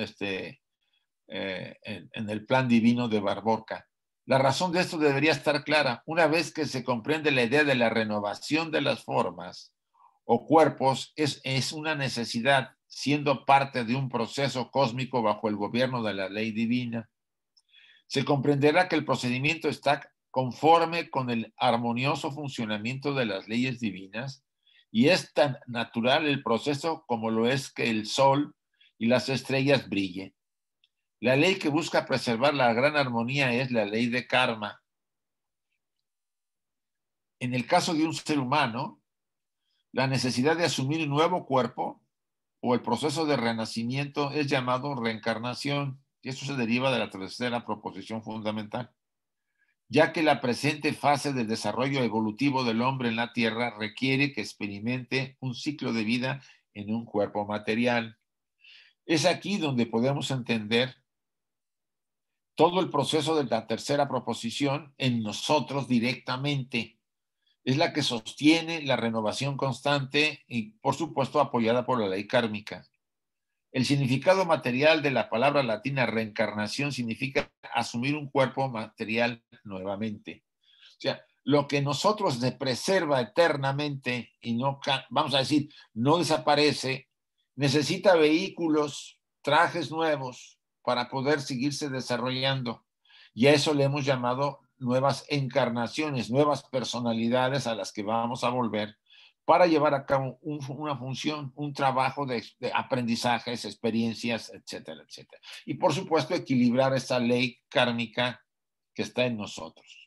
en el Plan Divino de Barborca. La razón de esto debería estar clara. Una vez que se comprende la idea de la renovación de las formas o cuerpos, es una necesidad, siendo parte de un proceso cósmico bajo el gobierno de la ley divina. Se comprenderá que el procedimiento está conforme con el armonioso funcionamiento de las leyes divinas y es tan natural el proceso como lo es que el sol y las estrellas brillen. La ley que busca preservar la gran armonía es la ley de karma. En el caso de un ser humano, la necesidad de asumir un nuevo cuerpo o el proceso de renacimiento es llamado reencarnación, y eso se deriva de la tercera proposición fundamental, ya que la presente fase del desarrollo evolutivo del hombre en la Tierra requiere que experimente un ciclo de vida en un cuerpo material. Es aquí donde podemos entender todo el proceso de la tercera proposición en nosotros directamente. Es la que sostiene la renovación constante y, por supuesto, apoyada por la ley kármica. El significado material de la palabra latina reencarnación significa asumir un cuerpo material nuevamente. O sea, lo que nosotros se preserva eternamente y no, vamos a decir, no desaparece, necesita vehículos, trajes nuevos para poder seguirse desarrollando. Y a eso le hemos llamado nuevas encarnaciones, nuevas personalidades a las que vamos a volver para llevar a cabo una función, un trabajo de aprendizajes, experiencias, etcétera, etcétera. Y por supuesto, equilibrar esa ley kármica que está en nosotros.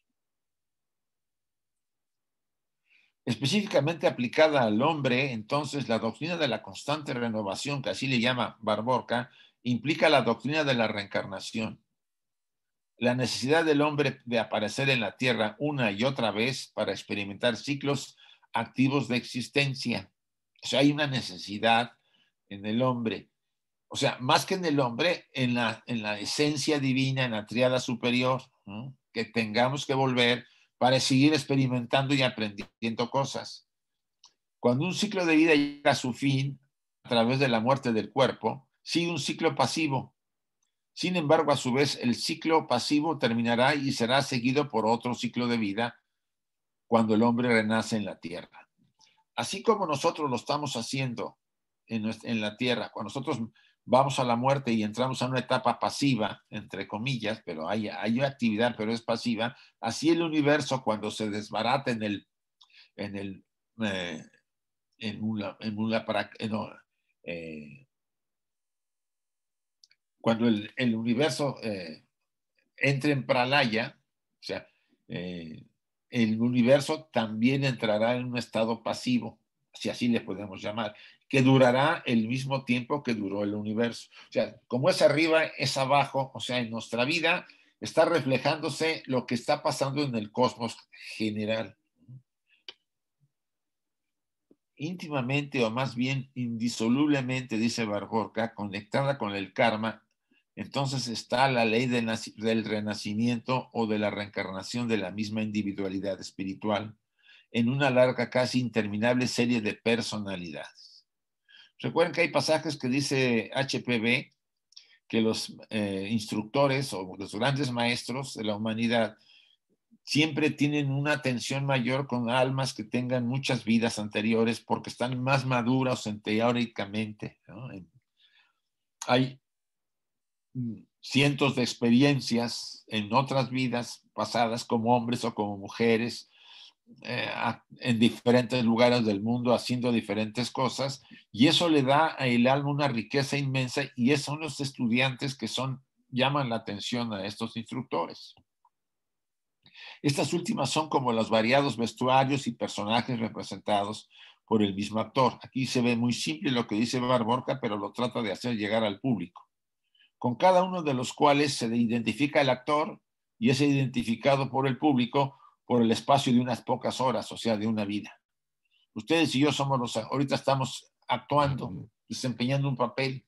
Específicamente aplicada al hombre, entonces, la doctrina de la constante renovación, que así le llama Barborca, implica la doctrina de la reencarnación. La necesidad del hombre de aparecer en la tierra una y otra vez para experimentar ciclos activos de existencia. O sea, hay una necesidad en el hombre. O sea, más que en el hombre, en la esencia divina, en la tríada superior, ¿no? Que tengamos que volver para seguir experimentando y aprendiendo cosas. Cuando un ciclo de vida llega a su fin a través de la muerte del cuerpo, sigue un ciclo pasivo. Sin embargo, a su vez, el ciclo pasivo terminará y será seguido por otro ciclo de vida cuando el hombre renace en la tierra. Así como nosotros lo estamos haciendo en la tierra, cuando nosotros vamos a la muerte y entramos a una etapa pasiva, entre comillas, pero hay actividad, pero es pasiva, así el universo cuando se desbarata cuando el universo entre en pralaya, o sea, el universo también entrará en un estado pasivo, si así le podemos llamar, que durará el mismo tiempo que duró el universo. O sea, como es arriba, es abajo. O sea, en nuestra vida está reflejándose lo que está pasando en el cosmos general. Íntimamente, o más bien indisolublemente, dice Barborca, conectada con el karma, entonces está la ley del renacimiento o de la reencarnación de la misma individualidad espiritual en una larga, casi interminable serie de personalidades. Recuerden que hay pasajes que dice HPB que los instructores o los grandes maestros de la humanidad siempre tienen una atención mayor con almas que tengan muchas vidas anteriores porque están más maduras teóricamente, ¿no? Hay cientos de experiencias en otras vidas pasadas como hombres o como mujeres en diferentes lugares del mundo haciendo diferentes cosas, y eso le da al alma una riqueza inmensa, y esos son los estudiantes que llaman la atención a estos instructores. Estas últimas son como los variados vestuarios y personajes representados por el mismo actor. Aquí se ve muy simple lo que dice Barborca, pero lo trata de hacer llegar al público, con cada uno de los cuales se identifica el actor y es identificado por el público por el espacio de unas pocas horas, o sea, de una vida. Ustedes y yo ahorita estamos actuando, desempeñando un papel.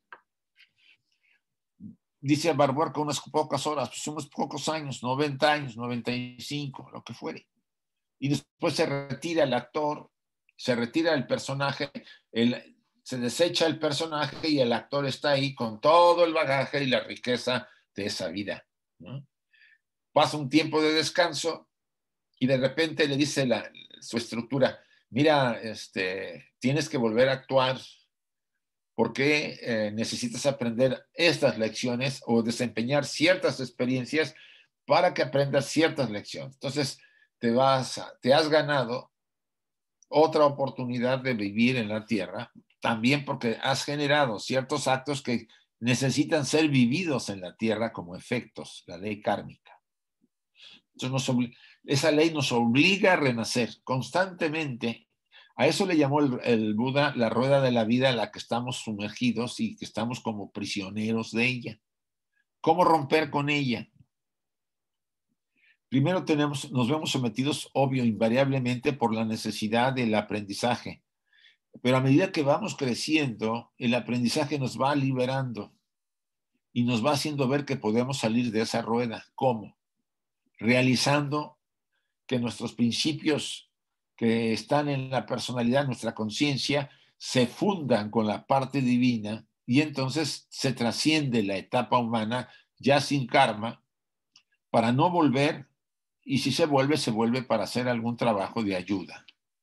Dice Barborca unas pocas horas, pues unos pocos años, 90 años, 95, lo que fuere. Y después se retira el actor, se retira el personaje, se desecha el personaje y el actor está ahí con todo el bagaje y la riqueza de esa vida, ¿no? Pasa un tiempo de descanso y de repente le dice su estructura, mira, tienes que volver a actuar porque necesitas aprender estas lecciones o desempeñar ciertas experiencias para que aprendas ciertas lecciones. Entonces te has ganado otra oportunidad de vivir en la tierra, también porque has generado ciertos actos que necesitan ser vividos en la tierra como efectos, la ley kármica. Entonces esa ley nos obliga a renacer constantemente. A eso le llamó el Buda la rueda de la vida en la que estamos sumergidos y que estamos como prisioneros de ella. ¿Cómo romper con ella? Primero nos vemos sometidos, obvio, invariablemente por la necesidad del aprendizaje. Pero a medida que vamos creciendo, el aprendizaje nos va liberando y nos va haciendo ver que podemos salir de esa rueda. ¿Cómo? Realizando que nuestros principios que están en la personalidad, nuestra conciencia, se fundan con la parte divina y entonces se trasciende la etapa humana ya sin karma para no volver, y si se vuelve para hacer algún trabajo de ayuda.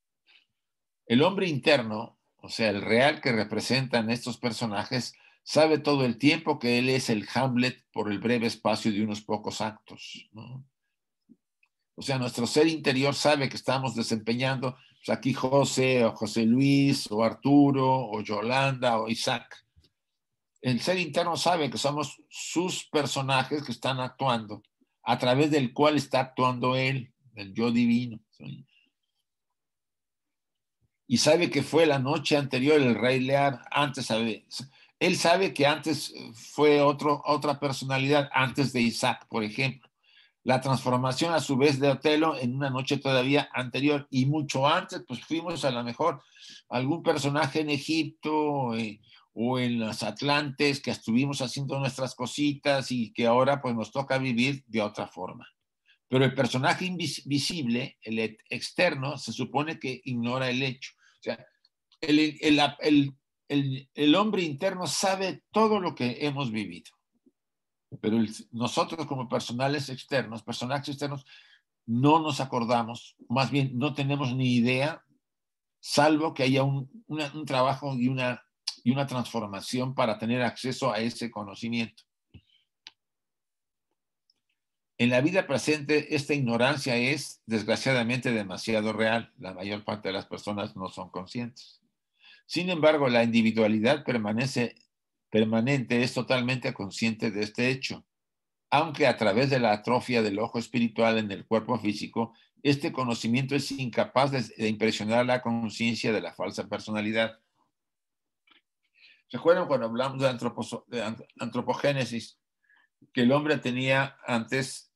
El hombre interno, o sea, el real que representan estos personajes, sabe todo el tiempo que él es el Hamlet por el breve espacio de unos pocos actos, ¿no? O sea, nuestro ser interior sabe que estamos desempeñando, pues aquí José, o José Luis, o Arturo, o Yolanda, o Isaac. El ser interno sabe que somos sus personajes que están actuando, a través del cual está actuando él, el yo divino. ¿Sí? Y sabe que fue la noche anterior el rey Lear, él sabe que antes fue otra personalidad, antes de Isaac, por ejemplo. La transformación a su vez de Otelo en una noche todavía anterior y mucho antes, pues fuimos a lo mejor algún personaje en Egipto o en los Atlantes que estuvimos haciendo nuestras cositas y que ahora pues nos toca vivir de otra forma. Pero el personaje invisible, el externo, se supone que ignora el hecho. O sea, el hombre interno sabe todo lo que hemos vivido. Pero nosotros como personajes externos, no nos acordamos, más bien no tenemos ni idea, salvo que haya un trabajo y una transformación para tener acceso a ese conocimiento. En la vida presente, esta ignorancia es, desgraciadamente, demasiado real. La mayor parte de las personas no son conscientes. Sin embargo, la individualidad permanente es totalmente consciente de este hecho, aunque a través de la atrofia del ojo espiritual en el cuerpo físico este conocimiento es incapaz de impresionar la conciencia de la falsa personalidad. ¿Recuerdan cuando hablamos de antropogénesis? Que el hombre tenía antes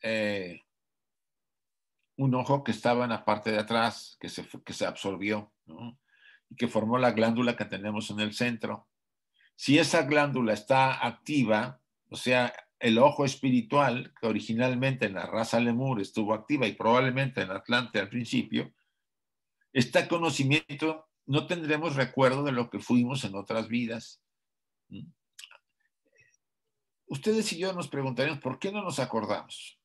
un ojo que estaba en la parte de atrás, que se absorbió, ¿no? Y que formó la glándula que tenemos en el centro. Si esa glándula está activa, o sea, el ojo espiritual, que originalmente en la raza lemur estuvo activa y probablemente en Atlante al principio, este conocimiento no tendremos recuerdo de lo que fuimos en otras vidas. Ustedes y yo nos preguntaremos, ¿por qué no nos acordamos?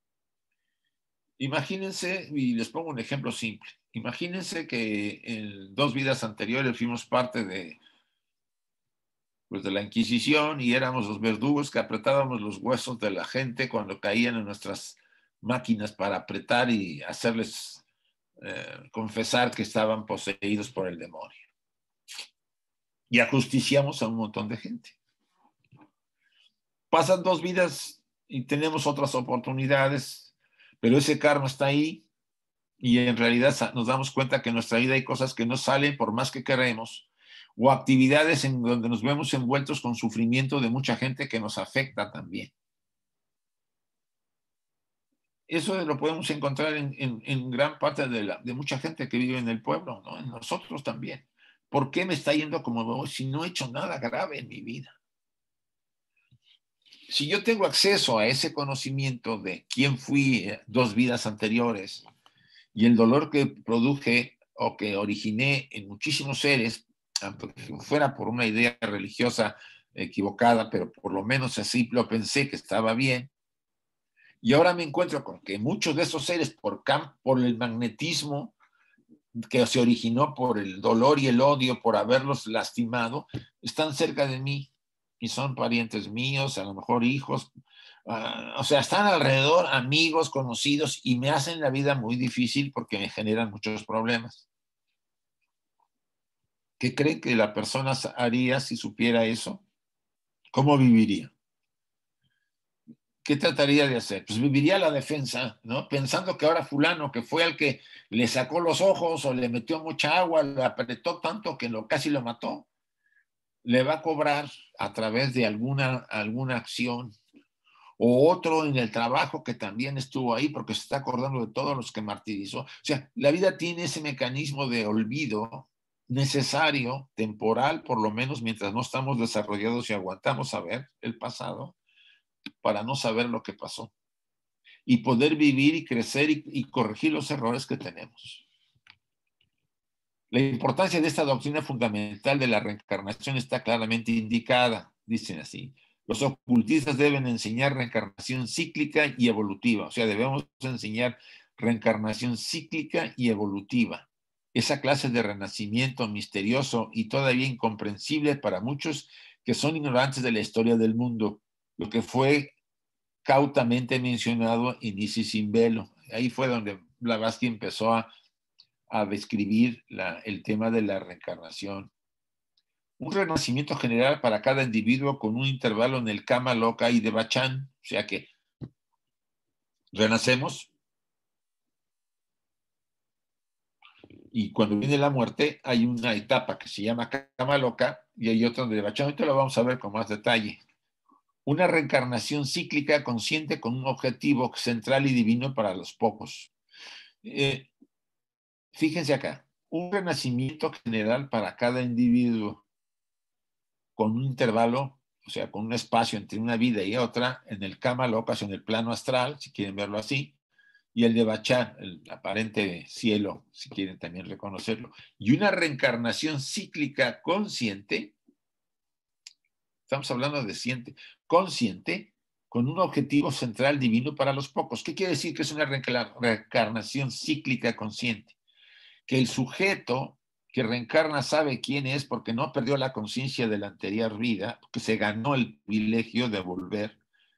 Imagínense, y les pongo un ejemplo simple, imagínense que en 2 vidas anteriores fuimos parte de la Inquisición y éramos los verdugos que apretábamos los huesos de la gente cuando caían en nuestras máquinas para apretar y hacerles confesar que estaban poseídos por el demonio. Y ajusticiamos a un montón de gente. Pasan 2 vidas y tenemos otras oportunidades, pero ese karma está ahí y en realidad nos damos cuenta que en nuestra vida hay cosas que no salen por más que queremos, o actividades en donde nos vemos envueltos con sufrimiento de mucha gente que nos afecta también. Eso lo podemos encontrar en gran parte de mucha gente que vive en el pueblo, ¿no? En nosotros también. ¿Por qué me está yendo como voy si no he hecho nada grave en mi vida? Si yo tengo acceso a ese conocimiento de quién fui 2 vidas anteriores y el dolor que produje o que originé en muchísimos seres, aunque fuera por una idea religiosa equivocada, pero por lo menos así lo pensé que estaba bien, y ahora me encuentro con que muchos de esos seres, por el magnetismo que se originó por el dolor y el odio por haberlos lastimado, están cerca de mí y son parientes míos, a lo mejor hijos, o sea, están alrededor, amigos, conocidos, y me hacen la vida muy difícil porque me generan muchos problemas. ¿Qué cree que la persona haría si supiera eso? ¿Cómo viviría? ¿Qué trataría de hacer? Pues viviría a la defensa, ¿no? Pensando que ahora fulano, que fue el que le sacó los ojos o le metió mucha agua, le apretó tanto que casi lo mató, le va a cobrar a través de alguna acción. O otro en el trabajo que también estuvo ahí porque se está acordando de todos los que martirizó. O sea, la vida tiene ese mecanismo de olvido necesario, temporal, por lo menos mientras no estamos desarrollados y aguantamos saber el pasado, para no saber lo que pasó y poder vivir y crecer y corregir los errores que tenemos. La importancia de esta doctrina fundamental de la reencarnación está claramente indicada, dicen así. Los ocultistas deben enseñar reencarnación cíclica y evolutiva, o sea, debemos enseñar reencarnación cíclica y evolutiva. Esa clase de renacimiento misterioso y todavía incomprensible para muchos que son ignorantes de la historia del mundo, lo que fue cautamente mencionado en Isis sin velo. Ahí fue donde Blavatsky empezó a describir el tema de la reencarnación. Un renacimiento general para cada individuo con un intervalo en el Kama Loka y de Bachan, o sea que renacemos y cuando viene la muerte hay una etapa que se llama Kama Loka y hay otra de Bachan. Ahorita lo vamos a ver con más detalle. Una reencarnación cíclica consciente con un objetivo central y divino para los pocos. Fíjense acá, un renacimiento general para cada individuo con un intervalo, o sea, con un espacio entre una vida y otra, en el Kama Loka, en el plano astral, si quieren verlo así, y el de Bachan, el aparente cielo, si quieren también reconocerlo, y una reencarnación cíclica consciente, estamos hablando de consciente, con un objetivo central divino para los pocos. ¿Qué quiere decir que es una reencarnación cíclica consciente? Que el sujeto que reencarna sabe quién es porque no perdió la conciencia de la anterior vida, porque se ganó el privilegio de volver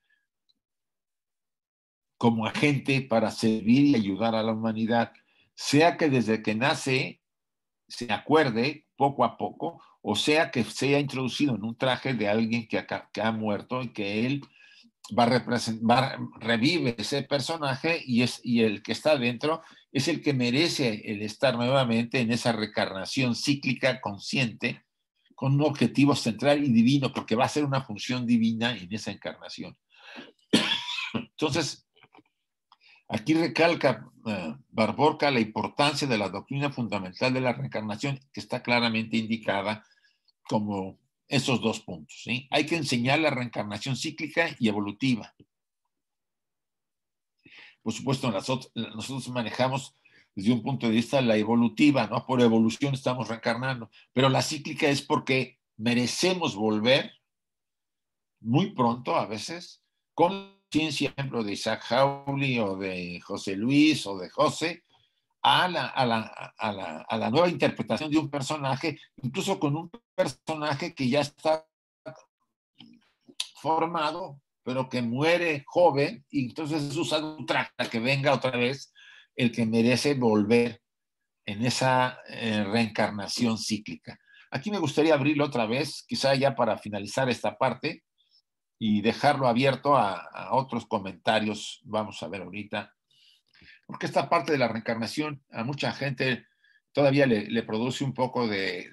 como agente para servir y ayudar a la humanidad, sea que desde que nace se acuerde poco a poco, o sea que sea introducido en un traje de alguien que ha muerto y que él revive ese personaje y el que está dentro es el que merece el estar nuevamente en esa reencarnación cíclica consciente con un objetivo central y divino, porque va a ser una función divina en esa encarnación. Entonces, aquí recalca Barborca la importancia de la doctrina fundamental de la reencarnación, que está claramente indicada como esos dos puntos, ¿sí? Hay que enseñar la reencarnación cíclica y evolutiva. Por supuesto, nosotros manejamos desde un punto de vista la evolutiva, ¿no? Por evolución estamos reencarnando, pero la cíclica es porque merecemos volver muy pronto, a veces, con ciencia, por ejemplo, de Isaac Hawley o de José Luis o de José, a la nueva interpretación de un personaje, incluso con un personaje que ya está formado, pero que muere joven, y entonces es usado un traje para que venga otra vez el que merece volver en esa reencarnación cíclica. Aquí me gustaría abrirlo otra vez, quizá ya para finalizar esta parte, y dejarlo abierto a otros comentarios. Vamos a ver ahorita. Porque esta parte de la reencarnación a mucha gente todavía le produce un poco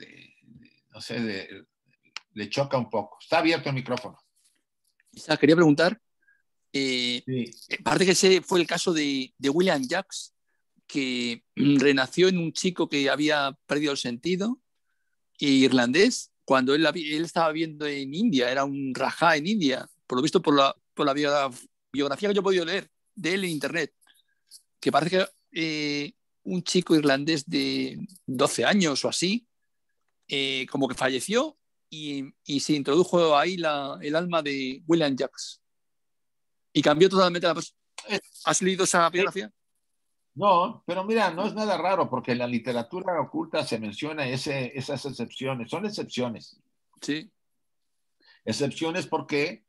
no sé, le choca un poco. Está abierto el micrófono.
Isaac, quería preguntar,
Sí.
parece que ese fue el caso de William Jacques, que renació en un chico que había perdido el sentido, irlandés, cuando él estaba viviendo en India, era un rajá en India, por lo visto por la biografía que yo he podido leer de él en internet, que parece que un chico irlandés de 12 años o así, como que falleció y se introdujo ahí el alma de William Jacques y cambió totalmente la persona. ¿Has leído esa biografía?
No, pero mira, no es nada raro porque en la literatura oculta se menciona esas excepciones. Son excepciones.
Sí.
Excepciones porque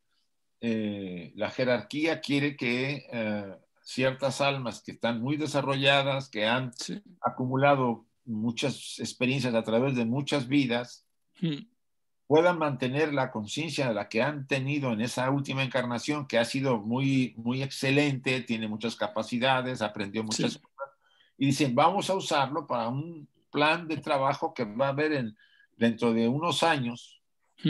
la jerarquía quiere que ciertas almas que están muy desarrolladas, que han acumulado muchas experiencias a través de muchas vidas, puedan mantener la conciencia de la que han tenido en esa última encarnación, que ha sido muy, muy excelente, tiene muchas capacidades, aprendió muchas cosas, y dicen, vamos a usarlo para un plan de trabajo que va a haber dentro de unos años,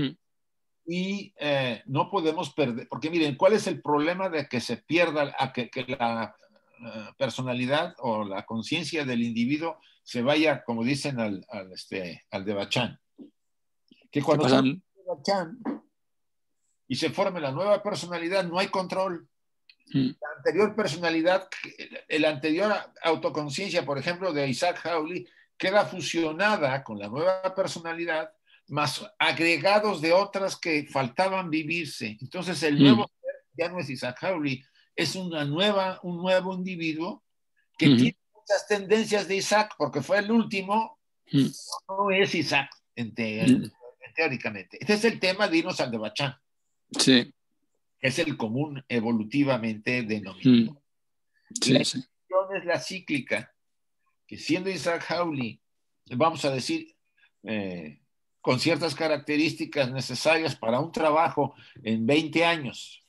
y no podemos perder, porque miren, ¿cuál es el problema de que se pierda, que la personalidad o la conciencia del individuo se vaya, como dicen, al Devachan? Que cuando se Devachan y se forme la nueva personalidad, no hay control. La anterior personalidad, la anterior autoconciencia, por ejemplo, de Isaac Hawley, queda fusionada con la nueva personalidad, más agregados de otras que faltaban vivirse. Entonces el nuevo ser ya no es Isaac Hawley, es un nuevo individuo que tiene muchas tendencias de Isaac, porque fue el último, no es Isaac, teóricamente. Este es el tema de irnos al Devachan.
Sí.
Es el común evolutivamente denominado. La excepción es la cíclica, que siendo Isaac Hawley, vamos a decir, con ciertas características necesarias para un trabajo en 20 años,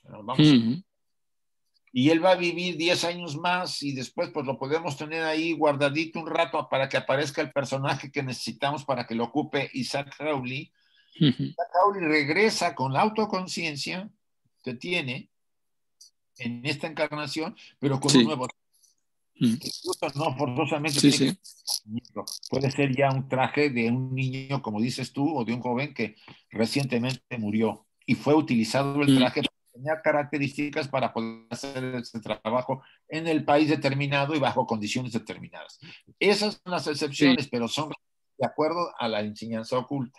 y él va a vivir 10 años más y después pues lo podemos tener ahí guardadito un rato para que aparezca el personaje que necesitamos para que lo ocupe Isaac Hawley. Isaac Hawley regresa con la autoconciencia que tiene en esta encarnación, pero con un nuevo incluso no forzosamente puede ser ya un traje de un niño, como dices tú, o de un joven que recientemente murió y fue utilizado el traje para tener características para poder hacer ese trabajo en el país determinado y bajo condiciones determinadas. Esas son las excepciones, pero son de acuerdo a la enseñanza oculta.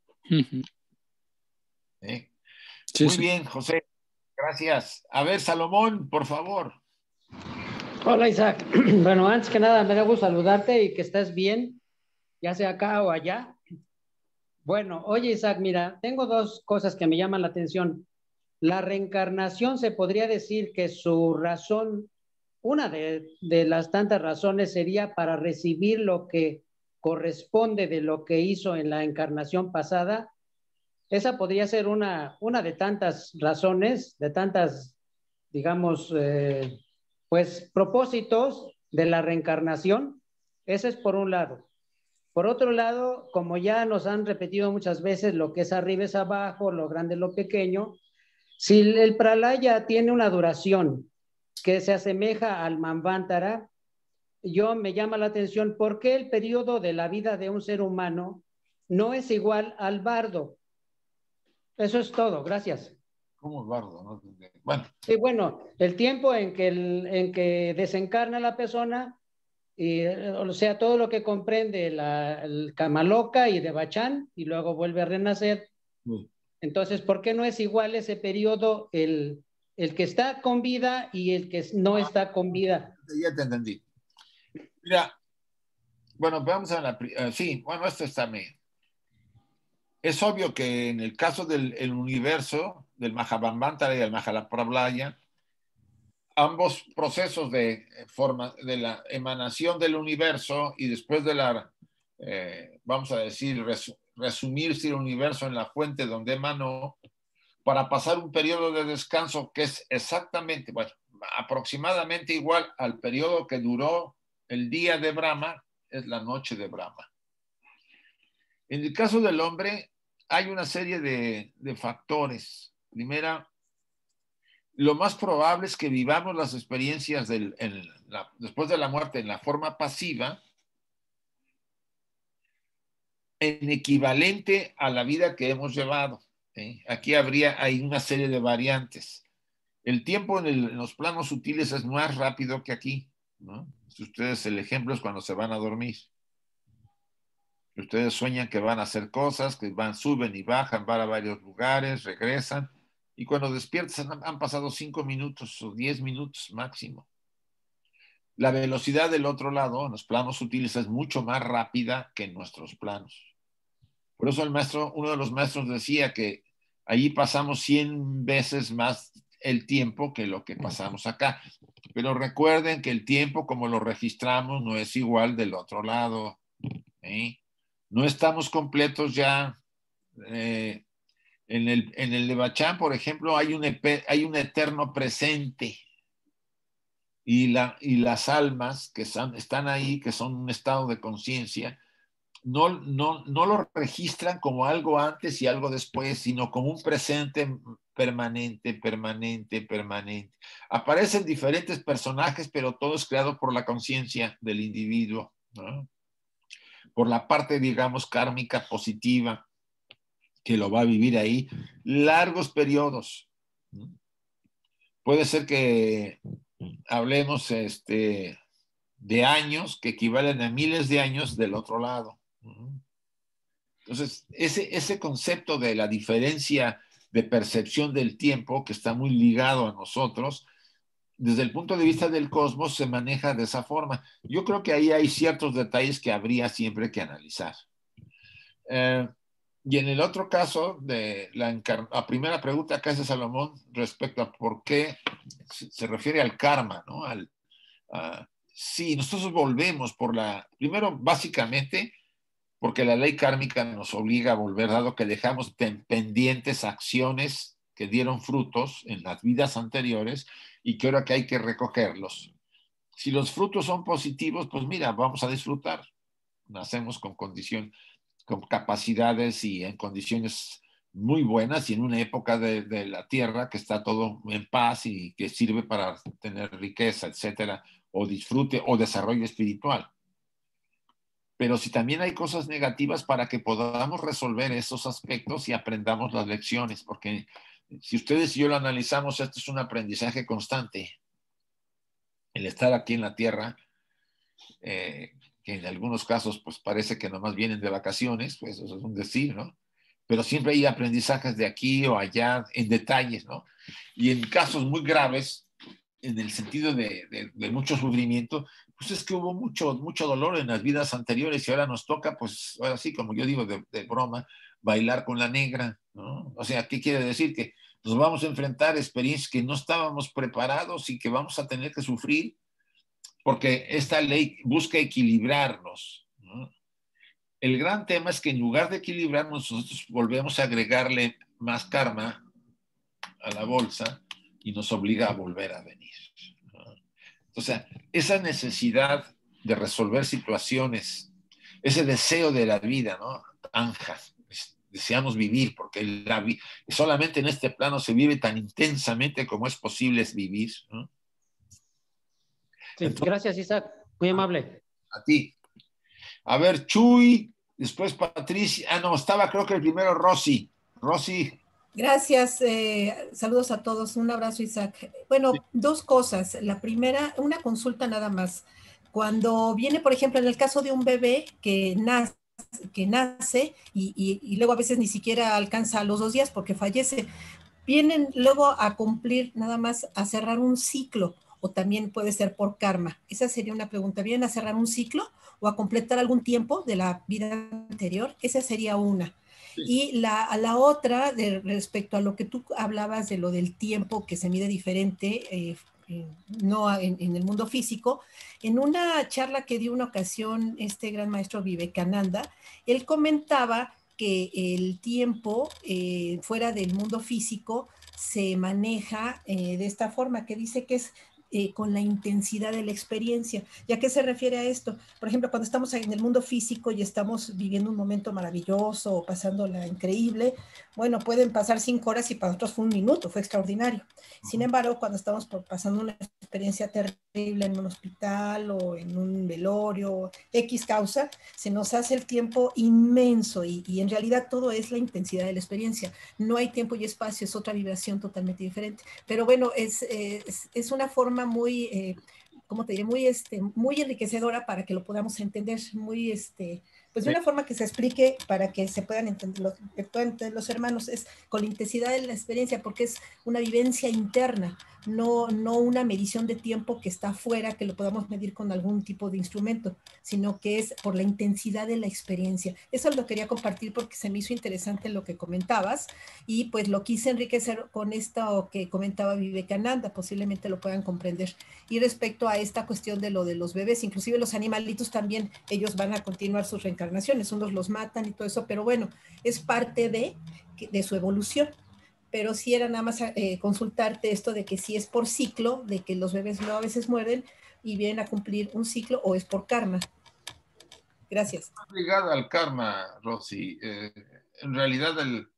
Muy bien, José. Gracias. A ver, Salomón, por favor.
Hola, Isaac. Bueno, antes que nada, me da gusto saludarte y que estés bien, ya sea acá o allá. Bueno, oye, Isaac, mira, tengo dos cosas que me llaman la atención. La reencarnación, se podría decir que su razón, una de las tantas razones sería para recibir lo que corresponde de lo que hizo en la encarnación pasada. Esa podría ser una de tantas razones, de tantas digamos, pues propósitos de la reencarnación. Ese es por un lado. Por otro lado, como ya nos han repetido muchas veces, lo que es arriba es abajo, lo grande es lo pequeño. Si el pralaya tiene una duración que se asemeja al manvantara, yo me llama la atención por qué el periodo de la vida de un ser humano no es igual al bardo. Eso es todo, gracias.
¿Cómo es bardo? ¿No? Bueno.
Sí, bueno, el tiempo en que desencarna la persona, y, o sea, todo lo que comprende el Kamaloka y de Bachán, y luego vuelve a renacer. Entonces, ¿por qué no es igual ese periodo el que está con vida y el que no está con vida?
Ya te entendí. Mira, bueno, vamos a la... sí, bueno, esto está bien. Es obvio que en el caso del universo, del Mahabharata y del Mahapralaya, ambos procesos de la emanación del universo y después de la, vamos a decir, resumirse el universo en la fuente donde emanó, para pasar un periodo de descanso que es exactamente, bueno, aproximadamente igual al periodo que duró el día de Brahma, es la noche de Brahma. En el caso del hombre, hay una serie de factores. Primera, lo más probable es que vivamos las experiencias después de la muerte en la forma pasiva, en equivalente a la vida que hemos llevado. Aquí hay una serie de variantes. El tiempo en los planos sutiles es más rápido que aquí, ¿no? Si ustedes, el ejemplo es cuando se van a dormir. Ustedes sueñan que van a hacer cosas, que suben y bajan, van a varios lugares, regresan, y cuando despiertan han pasado 5 minutos o 10 minutos máximo. La velocidad del otro lado, en los planos sutiles, es mucho más rápida que en nuestros planos. Por eso uno de los maestros decía que allí pasamos 100 veces más el tiempo que lo que pasamos acá. Pero recuerden que el tiempo, como lo registramos, no es igual del otro lado. No estamos completos ya. En el de Bachán, por ejemplo, hay un eterno presente. Y las almas que están ahí, que son un estado de conciencia, no lo registran como algo antes y algo después, sino como un presente permanente. Aparecen diferentes personajes, pero todo es creado por la conciencia del individuo, ¿no? Por la parte, digamos, kármica positiva, que lo va a vivir ahí largos periodos. Puede ser que hablemos de años que equivalen a miles de años del otro lado. Entonces, ese concepto de la diferencia de percepción del tiempo, que está muy ligado a nosotros, desde el punto de vista del cosmos se maneja de esa forma. Yo creo que ahí hay ciertos detalles que habría siempre que analizar. Y en el otro caso, de la primera pregunta que hace Salomón respecto a por qué se refiere al karma, ¿no? Sí, nosotros volvemos primero, básicamente, porque la ley kármica nos obliga a volver, dado que dejamos pendientes acciones que dieron frutos en las vidas anteriores y que ahora que hay que recogerlos. Si los frutos son positivos, pues mira, vamos a disfrutar. Nacemos con capacidades y en condiciones muy buenas y en una época de la tierra que está todo en paz y que sirve para tener riqueza, etcétera, o disfrute o desarrollo espiritual. Pero si también hay cosas negativas, para que podamos resolver esos aspectos y aprendamos las lecciones, porque si ustedes y yo lo analizamos, esto es un aprendizaje constante. El estar aquí en la tierra, que en algunos casos pues parece que nomás vienen de vacaciones, pues eso es un decir, ¿no? Pero siempre hay aprendizajes de aquí o allá en detalles, ¿no? Y en casos muy graves, en el sentido de mucho sufrimiento, pues es que hubo mucho dolor en las vidas anteriores y ahora nos toca, pues ahora sí, como yo digo de broma, bailar con la negra, ¿no? O sea, ¿qué quiere decir? Que nos vamos a enfrentar a experiencias que no estábamos preparados y que vamos a tener que sufrir, porque esta ley busca equilibrarnos, ¿no? El gran tema es que en lugar de equilibrarnos, nosotros volvemos a agregarle más karma a la bolsa y nos obliga a volver a venir. O sea, esa necesidad de resolver situaciones, ese deseo de la vida, ¿no? Tanja, deseamos vivir, porque solamente en este plano se vive tan intensamente como es posible vivir, ¿no?
Sí, entonces, gracias, Isaac. Muy amable.
A ti. A ver, Chuy, después Patricia. Ah, no, estaba creo que el primero Rosy. Rosy.
Gracias, saludos a todos, un abrazo, Isaac. Bueno, dos cosas. La primera, una consulta nada más. Cuando viene, por ejemplo, en el caso de un bebé que nace y luego a veces ni siquiera alcanza los 2 días porque fallece, vienen luego a cumplir nada más a cerrar un ciclo o también puede ser por karma. Esa sería una pregunta. ¿Vienen a cerrar un ciclo o a completar algún tiempo de la vida anterior? Esa sería una. Y la otra, respecto a lo que tú hablabas de lo del tiempo que se mide diferente, no en el mundo físico, en una charla que dio una ocasión este gran maestro Vivekananda, él comentaba que el tiempo fuera del mundo físico se maneja de esta forma, que dice que es con la intensidad de la experiencia. ¿Y a qué se refiere a esto? Por ejemplo, cuando estamos en el mundo físico y estamos viviendo un momento maravilloso o pasándola increíble, bueno, pueden pasar 5 horas y para nosotros fue 1 minuto, fue extraordinario. Sin embargo, cuando estamos pasando una experiencia terrible en un hospital o en un velorio, X causa, se nos hace el tiempo inmenso y en realidad todo es la intensidad de la experiencia. No hay tiempo y espacio, es otra vibración totalmente diferente. Pero bueno, es una forma muy, ¿cómo te diré? Muy enriquecedora para que lo podamos entender, muy, pues de una forma que se explique para que se puedan entender, los hermanos, es con la intensidad de la experiencia, porque es una vivencia interna, no una medición de tiempo que está afuera, que lo podamos medir con algún tipo de instrumento, sino que es por la intensidad de la experiencia. Eso lo quería compartir porque se me hizo interesante lo que comentabas y pues lo quise enriquecer con esto que comentaba Vivekananda, posiblemente lo puedan comprender. Y respecto a esta cuestión de lo de los bebés, inclusive los animalitos también, ellos van a continuar sus reencarnaciones, unos los matan y todo eso, pero bueno, es parte de su evolución. Pero sí era nada más consultarte esto de que si es por ciclo, de que los bebés luego a veces mueren y vienen a cumplir un ciclo o es por karma. Gracias.
Está ligado al karma, Rosy. En realidad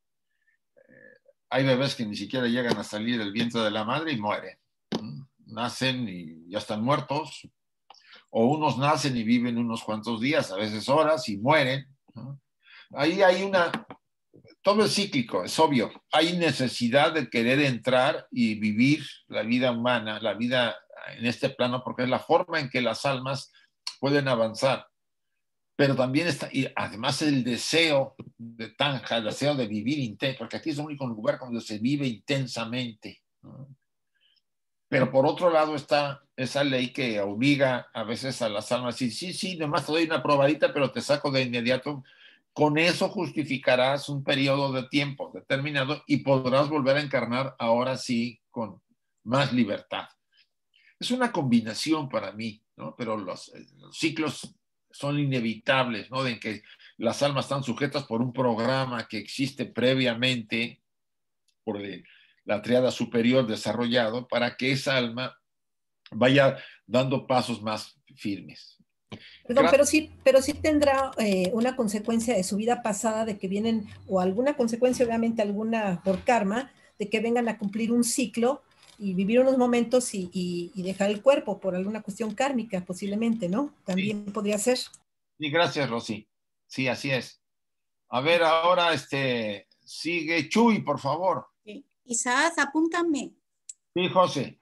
hay bebés que ni siquiera llegan a salir del vientre de la madre y mueren. Nacen y ya están muertos, o unos nacen y viven unos cuantos días, a veces horas, y mueren, ¿no? Ahí hay todo es cíclico, es obvio. Hay necesidad de querer entrar y vivir la vida humana, la vida en este plano, porque es la forma en que las almas pueden avanzar. Pero también está, y además el deseo de Tanja, el deseo de vivir intenso, porque aquí es el único lugar donde se vive intensamente, ¿no? Pero por otro lado está esa ley que obliga a veces a las almas a decir, sí, nomás te doy una probadita, pero te saco de inmediato. Con eso justificarás un periodo de tiempo determinado y podrás volver a encarnar ahora sí con más libertad. Es una combinación para mí, ¿no? Pero los ciclos son inevitables, ¿no? De que las almas están sujetas por un programa que existe previamente por la triada superior desarrollado para que esa alma vaya dando pasos más firmes.
Perdón, pero sí tendrá una consecuencia de su vida pasada de que vienen, o alguna consecuencia, obviamente alguna por karma, de que vengan a cumplir un ciclo y vivir unos momentos y dejar el cuerpo por alguna cuestión kármica, posiblemente, ¿no? También sí. Podría ser.
Sí, gracias, Rosy. Sí, así es. A ver, ahora sigue Chuy, por favor.
Sí. Isaac, apúntame.
Sí, José.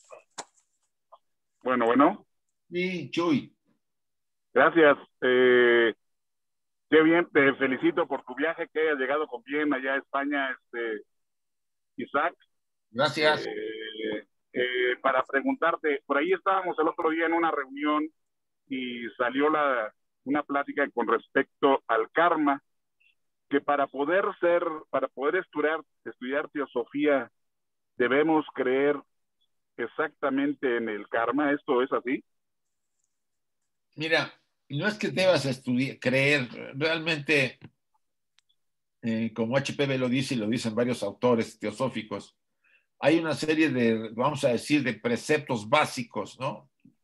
Bueno.
Sí, Chuy.
Gracias. Qué bien, te felicito por tu viaje, que hayas llegado con bien allá a España, Isaac.
Gracias.
Para preguntarte, por ahí estábamos el otro día en una reunión y salió una plática con respecto al karma, que para poder estudiar teosofía debemos creer exactamente en el karma. ¿Esto es así?
Mira, no es que debas creer, realmente, como H.P. lo dice y lo dicen varios autores teosóficos, hay una serie de, vamos a decir, de preceptos básicos, ¿no?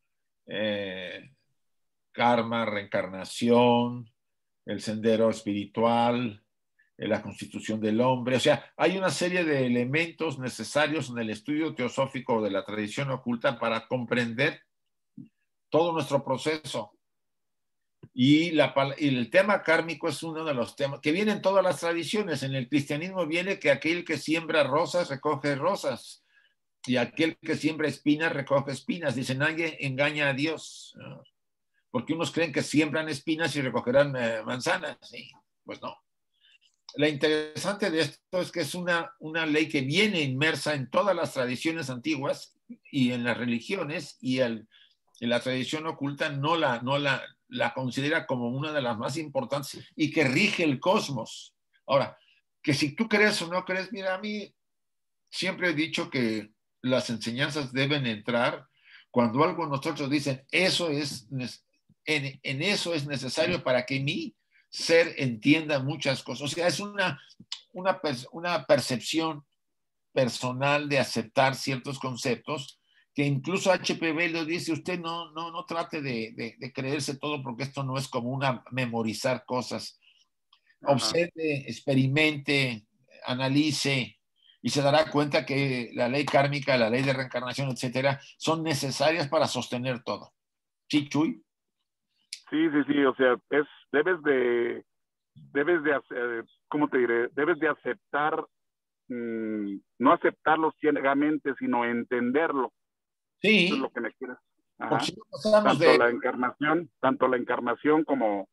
Karma, reencarnación, el sendero espiritual, la constitución del hombre. O sea, hay una serie de elementos necesarios en el estudio teosófico de la tradición oculta para comprender todo nuestro proceso. Y el tema kármico es uno de los temas que viene en todas las tradiciones. En el cristianismo viene que aquel que siembra rosas recoge rosas, y aquel que siembra espinas recoge espinas. Dice, nadie engaña a Dios, ¿no? Porque unos creen que siembran espinas y recogerán manzanas. ¿Sí? Pues no. Lo interesante de esto es que es una ley que viene inmersa en todas las tradiciones antiguas y en las religiones, y en la tradición oculta no la considera como una de las más importantes y que rige el cosmos. Ahora, que si tú crees o no crees, mira, a mí siempre he dicho que las enseñanzas deben entrar cuando algo nosotros dicen, eso es, en eso es necesario para que mi ser entienda muchas cosas. O sea, es una percepción personal de aceptar ciertos conceptos que incluso HPV lo dice, usted no trate de creerse todo, porque esto no es como memorizar cosas. Observe, experimente, analice, y se dará cuenta que la ley kármica, la ley de reencarnación, etcétera, son necesarias para sostener todo. ¿Sí, Chuy?
Sí, o sea, debes de ¿cómo te diré? Debes de aceptar, no aceptarlo ciegamente, sino entenderlo.
Sí.
Eso es lo que me quieres.
Si no
tanto la encarnación como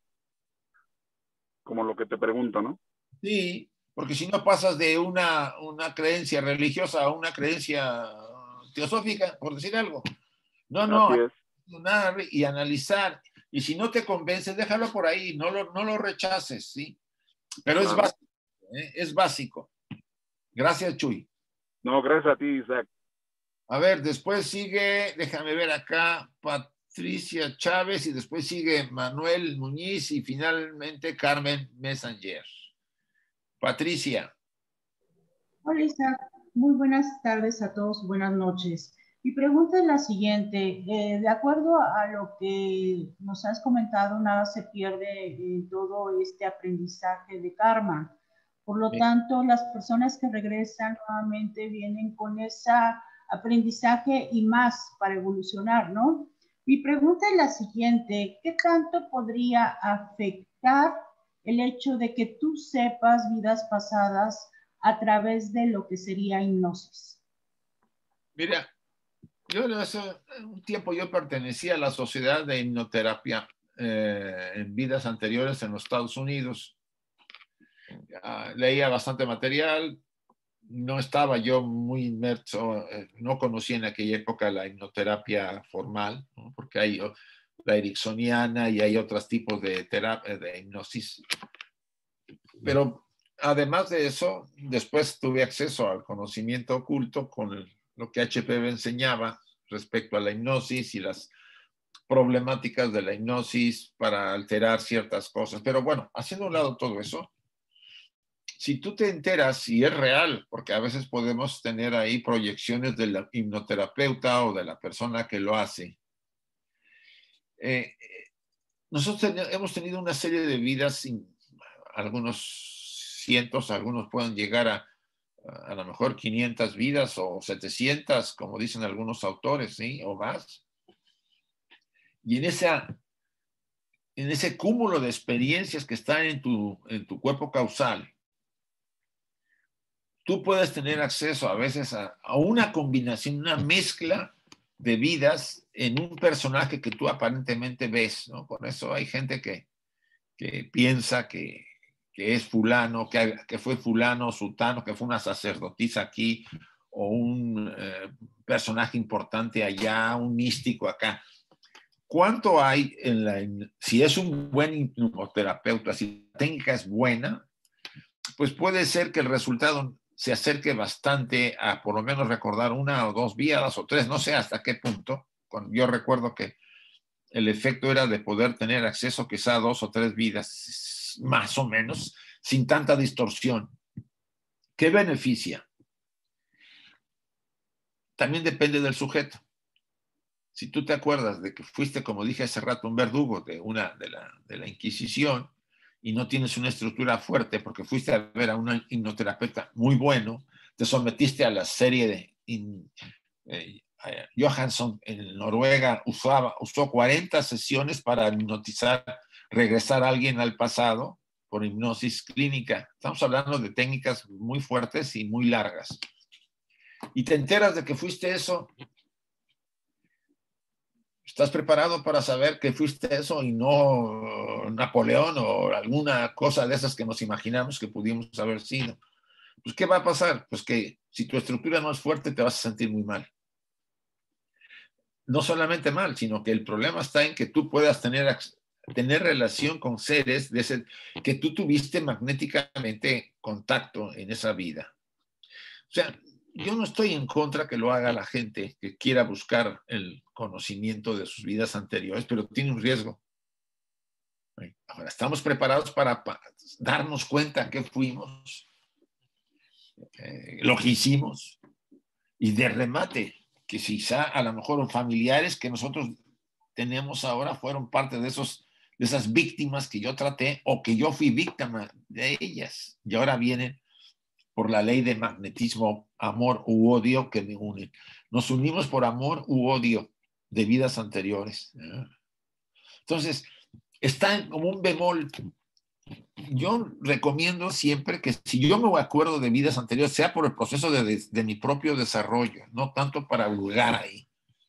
lo que te pregunto, ¿no?
Sí, porque si no pasas de una creencia religiosa a una creencia teosófica, por decir algo. No, hay que cuestionar y analizar. Y si no te convence, déjalo por ahí, no lo rechaces, ¿sí? Pero es básico, es básico. Gracias, Chuy.
No, gracias a ti, Isaac.
A ver, después sigue, déjame ver acá, Patricia Chávez, y después sigue Manuel Muñiz y finalmente Carmen Messenger. Patricia.
Hola, Isaac. Muy buenas tardes a todos, buenas noches. Mi pregunta es la siguiente. De acuerdo a lo que nos has comentado, nada se pierde en todo este aprendizaje de karma. Por lo tanto, las personas que regresan nuevamente vienen con ese aprendizaje y más para evolucionar, ¿no? Mi pregunta es la siguiente. ¿Qué tanto podría afectar el hecho de que tú sepas vidas pasadas a través de lo que sería hipnosis?
Mira, yo hace un tiempo yo pertenecía a la Sociedad de Hipnoterapia en vidas anteriores en los Estados Unidos. Leía bastante material, no estaba yo muy inmerso, no conocía en aquella época la hipnoterapia formal, ¿no? Porque hay la ericksoniana y hay otros tipos de terapia, de hipnosis. Pero además de eso, después tuve acceso al conocimiento oculto con lo que HPV enseñaba respecto a la hipnosis y las problemáticas de la hipnosis para alterar ciertas cosas. Pero bueno, haciendo a un lado todo eso, si tú te enteras, y es real, porque a veces podemos tener ahí proyecciones del hipnoterapeuta o de la persona que lo hace. Nosotros hemos tenido una serie de vidas, algunos cientos, algunos pueden llegar a lo mejor 500 vidas o 700, como dicen algunos autores, ¿sí? O más. Y en ese cúmulo de experiencias que están en tu cuerpo causal, tú puedes tener acceso a veces a una combinación, una mezcla de vidas en un personaje que tú aparentemente ves, ¿no? Por eso hay gente que piensa que es fulano, que fue fulano, sultano, que fue una sacerdotisa aquí, o un personaje importante allá, un místico acá. ¿Cuánto hay si es un buen hipnoterapeuta, si la técnica es buena, pues puede ser que el resultado se acerque bastante a por lo menos recordar una o dos vidas o tres, no sé hasta qué punto. Yo recuerdo que el efecto era de poder tener acceso quizá a 2 o 3 vidas, más o menos, sin tanta distorsión. ¿Qué beneficia? también depende del sujeto. Si tú te acuerdas de que fuiste, como dije hace rato, un verdugo de la Inquisición y no tienes una estructura fuerte porque fuiste a ver a un hipnoterapeuta muy bueno, te sometiste a la serie de Johansson en Noruega usó 40 sesiones para hipnotizar, regresar a alguien al pasado por hipnosis clínica. Estamos hablando de técnicas muy fuertes y muy largas. Y te enteras de que fuiste eso. ¿Estás preparado para saber que fuiste eso y no Napoleón o alguna cosa de esas que nos imaginamos que pudimos haber sido? Pues, ¿qué va a pasar? Pues que si tu estructura no es fuerte, te vas a sentir muy mal. No solamente mal, sino que el problema está en que tú puedas tener relación con seres que tú tuviste magnéticamente contacto en esa vida. O sea, yo no estoy en contra que lo haga la gente que quiera buscar el conocimiento de sus vidas anteriores, pero tiene un riesgo. Ahora, estamos preparados para darnos cuenta que fuimos, lo que hicimos, y de remate, que quizá a lo mejor familiares que nosotros tenemos ahora fueron parte de esas víctimas que yo traté o que yo fui víctima de ellas, y ahora vienen por la ley de magnetismo, amor u odio que me unen. Nos unimos por amor u odio de vidas anteriores. Entonces, está como un bemol. Yo recomiendo siempre que si yo me acuerdo de vidas anteriores, sea por el proceso de mi propio desarrollo, no tanto para hurgar ahí,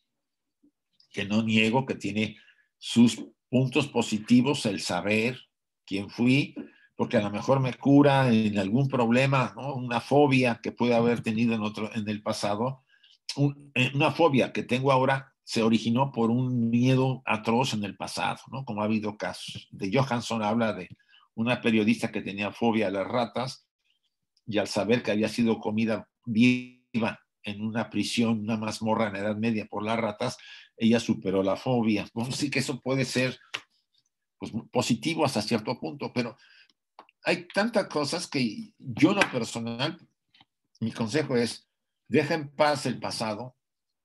que no niego que tiene sus puntos positivos el saber quién fui, porque a lo mejor me cura en algún problema, ¿no? Una fobia que puede haber tenido en el pasado. Una fobia que tengo ahora se originó por un miedo atroz en el pasado, ¿no? Como ha habido casos. De Johansson habla de una periodista que tenía fobia a las ratas y al saber que había sido comida viva en una prisión, una mazmorra en la Edad Media por las ratas, ella superó la fobia. Bueno, sí que eso puede ser pues, positivo hasta cierto punto, pero hay tantas cosas que yo en lo personal, mi consejo es, deja en paz el pasado.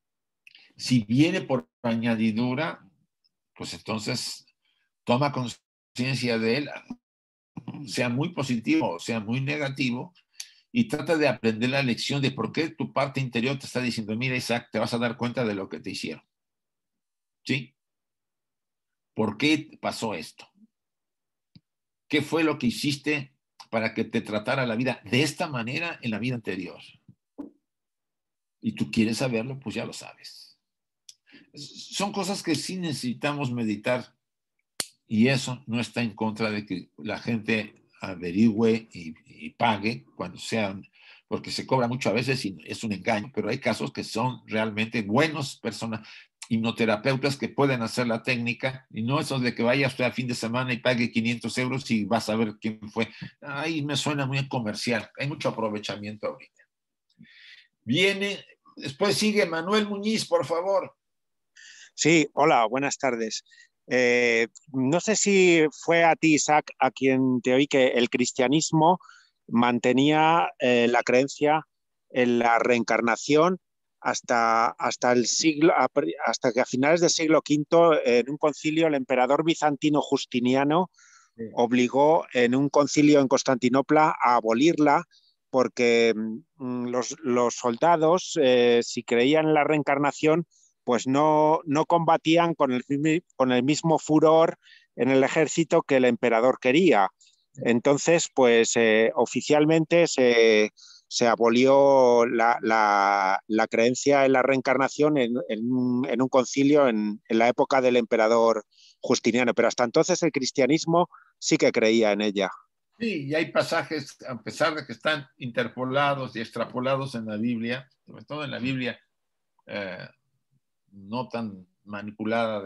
Si viene por añadidura, pues entonces toma conciencia de él, sea muy positivo o sea muy negativo, y trata de aprender la lección de por qué tu parte interior te está diciendo, mira, Isaac, te vas a dar cuenta de lo que te hicieron. ¿Sí? ¿Por qué pasó esto? ¿Qué fue lo que hiciste para que te tratara la vida de esta manera en la vida anterior? Y tú quieres saberlo, pues ya lo sabes. Son cosas que sí necesitamos meditar, y eso no está en contra de que la gente averigüe y pague cuando sean, porque se cobra mucho a veces y es un engaño, pero hay casos que son realmente buenos personas, hipnoterapeutas que pueden hacer la técnica, y no eso de que vaya usted a fin de semana y pague 500 euros y vas a ver quién fue. Ahí me suena muy comercial, hay mucho aprovechamiento ahorita. Después sigue Manuel Muñiz, por favor.
Sí, hola, buenas tardes. No sé si fue a ti, Isaac, a quien te oí que el cristianismo mantenía la creencia en la reencarnación hasta que a finales del siglo V, en un concilio, el emperador bizantino Justiniano obligó en un concilio en Constantinopla a abolirla, porque los soldados, si creían en la reencarnación, pues no combatían con el mismo furor en el ejército que el emperador quería. Entonces, pues oficialmente se abolió la creencia en la reencarnación en un concilio en la época del emperador Justiniano, pero hasta entonces el cristianismo sí que creía en ella.
Sí, y hay pasajes, a pesar de que están interpolados y extrapolados en la Biblia, sobre todo en la Biblia no tan manipulada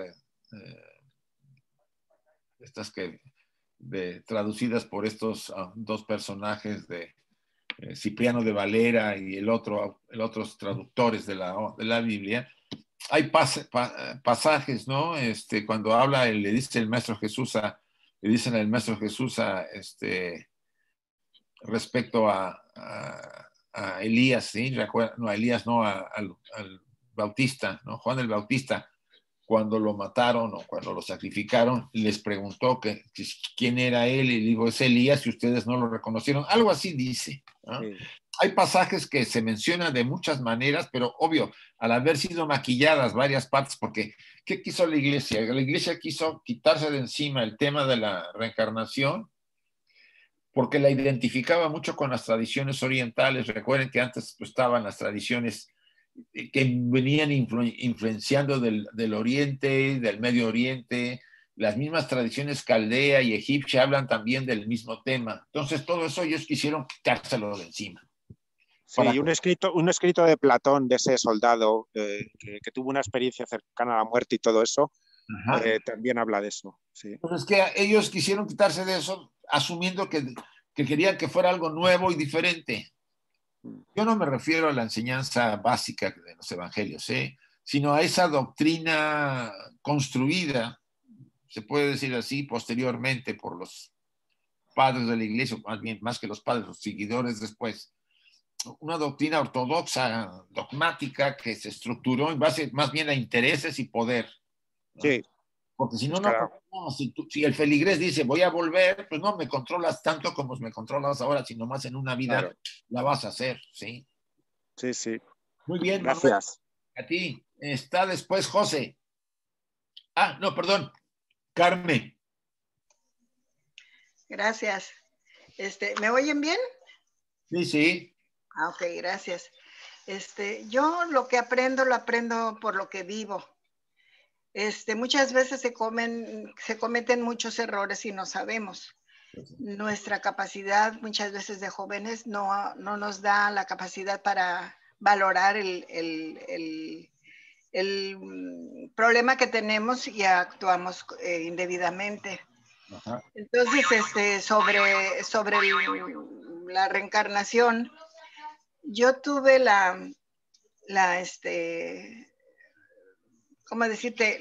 estas traducidas por estos dos personajes de Cipriano de Valera y otros traductores de la Biblia. Hay pasajes, ¿no? Cuando habla, le dicen al Maestro Jesús respecto a Elías, ¿sí? No, a Elías no, al Bautista, ¿no? Juan el Bautista, cuando lo mataron o cuando lo sacrificaron, les preguntó quién era él y dijo, es Elías y ustedes no lo reconocieron. Algo así dice, ¿no? Sí. Hay pasajes que se mencionan de muchas maneras, pero obvio, al haber sido maquilladas varias partes, porque ¿qué quiso la iglesia? La iglesia quiso quitarse de encima el tema de la reencarnación, porque la identificaba mucho con las tradiciones orientales. Recuerden que antes pues, estaban las tradiciones que venían influenciando del Oriente, del Medio Oriente. Las mismas tradiciones caldea y egipcia hablan también del mismo tema. Entonces, todo eso ellos quisieron quitárselo de encima.
Sí, y un escrito de Platón, de ese soldado que tuvo una experiencia cercana a la muerte y todo eso, también habla de eso. Sí.
Pues es que ellos quisieron quitarse de eso, asumiendo que querían que fuera algo nuevo y diferente. Yo no me refiero a la enseñanza básica de los evangelios, sino a esa doctrina construida, se puede decir así, posteriormente por los padres de la iglesia, más que los padres, los seguidores después. Una doctrina ortodoxa, dogmática, que se estructuró en base más bien a intereses y poder, ¿no?
Sí.
Porque si no, si el feligrés dice voy a volver, pues no me controlas tanto como me controlas ahora, sino más en una vida claro. La vas a hacer, ¿sí?
Sí, sí.
Muy bien,
gracias.
Manuel, a ti. Está después José. Ah, no, perdón. Carmen.
Gracias. ¿Me oyen bien?
Sí, sí.
Ah, ok, gracias. Yo lo que aprendo, lo aprendo por lo que vivo. Muchas veces se cometen muchos errores y no sabemos. Nuestra capacidad muchas veces de jóvenes no nos da la capacidad para valorar el problema que tenemos y actuamos indebidamente. Ajá. Entonces, sobre la reencarnación, yo tuve ¿cómo decirte?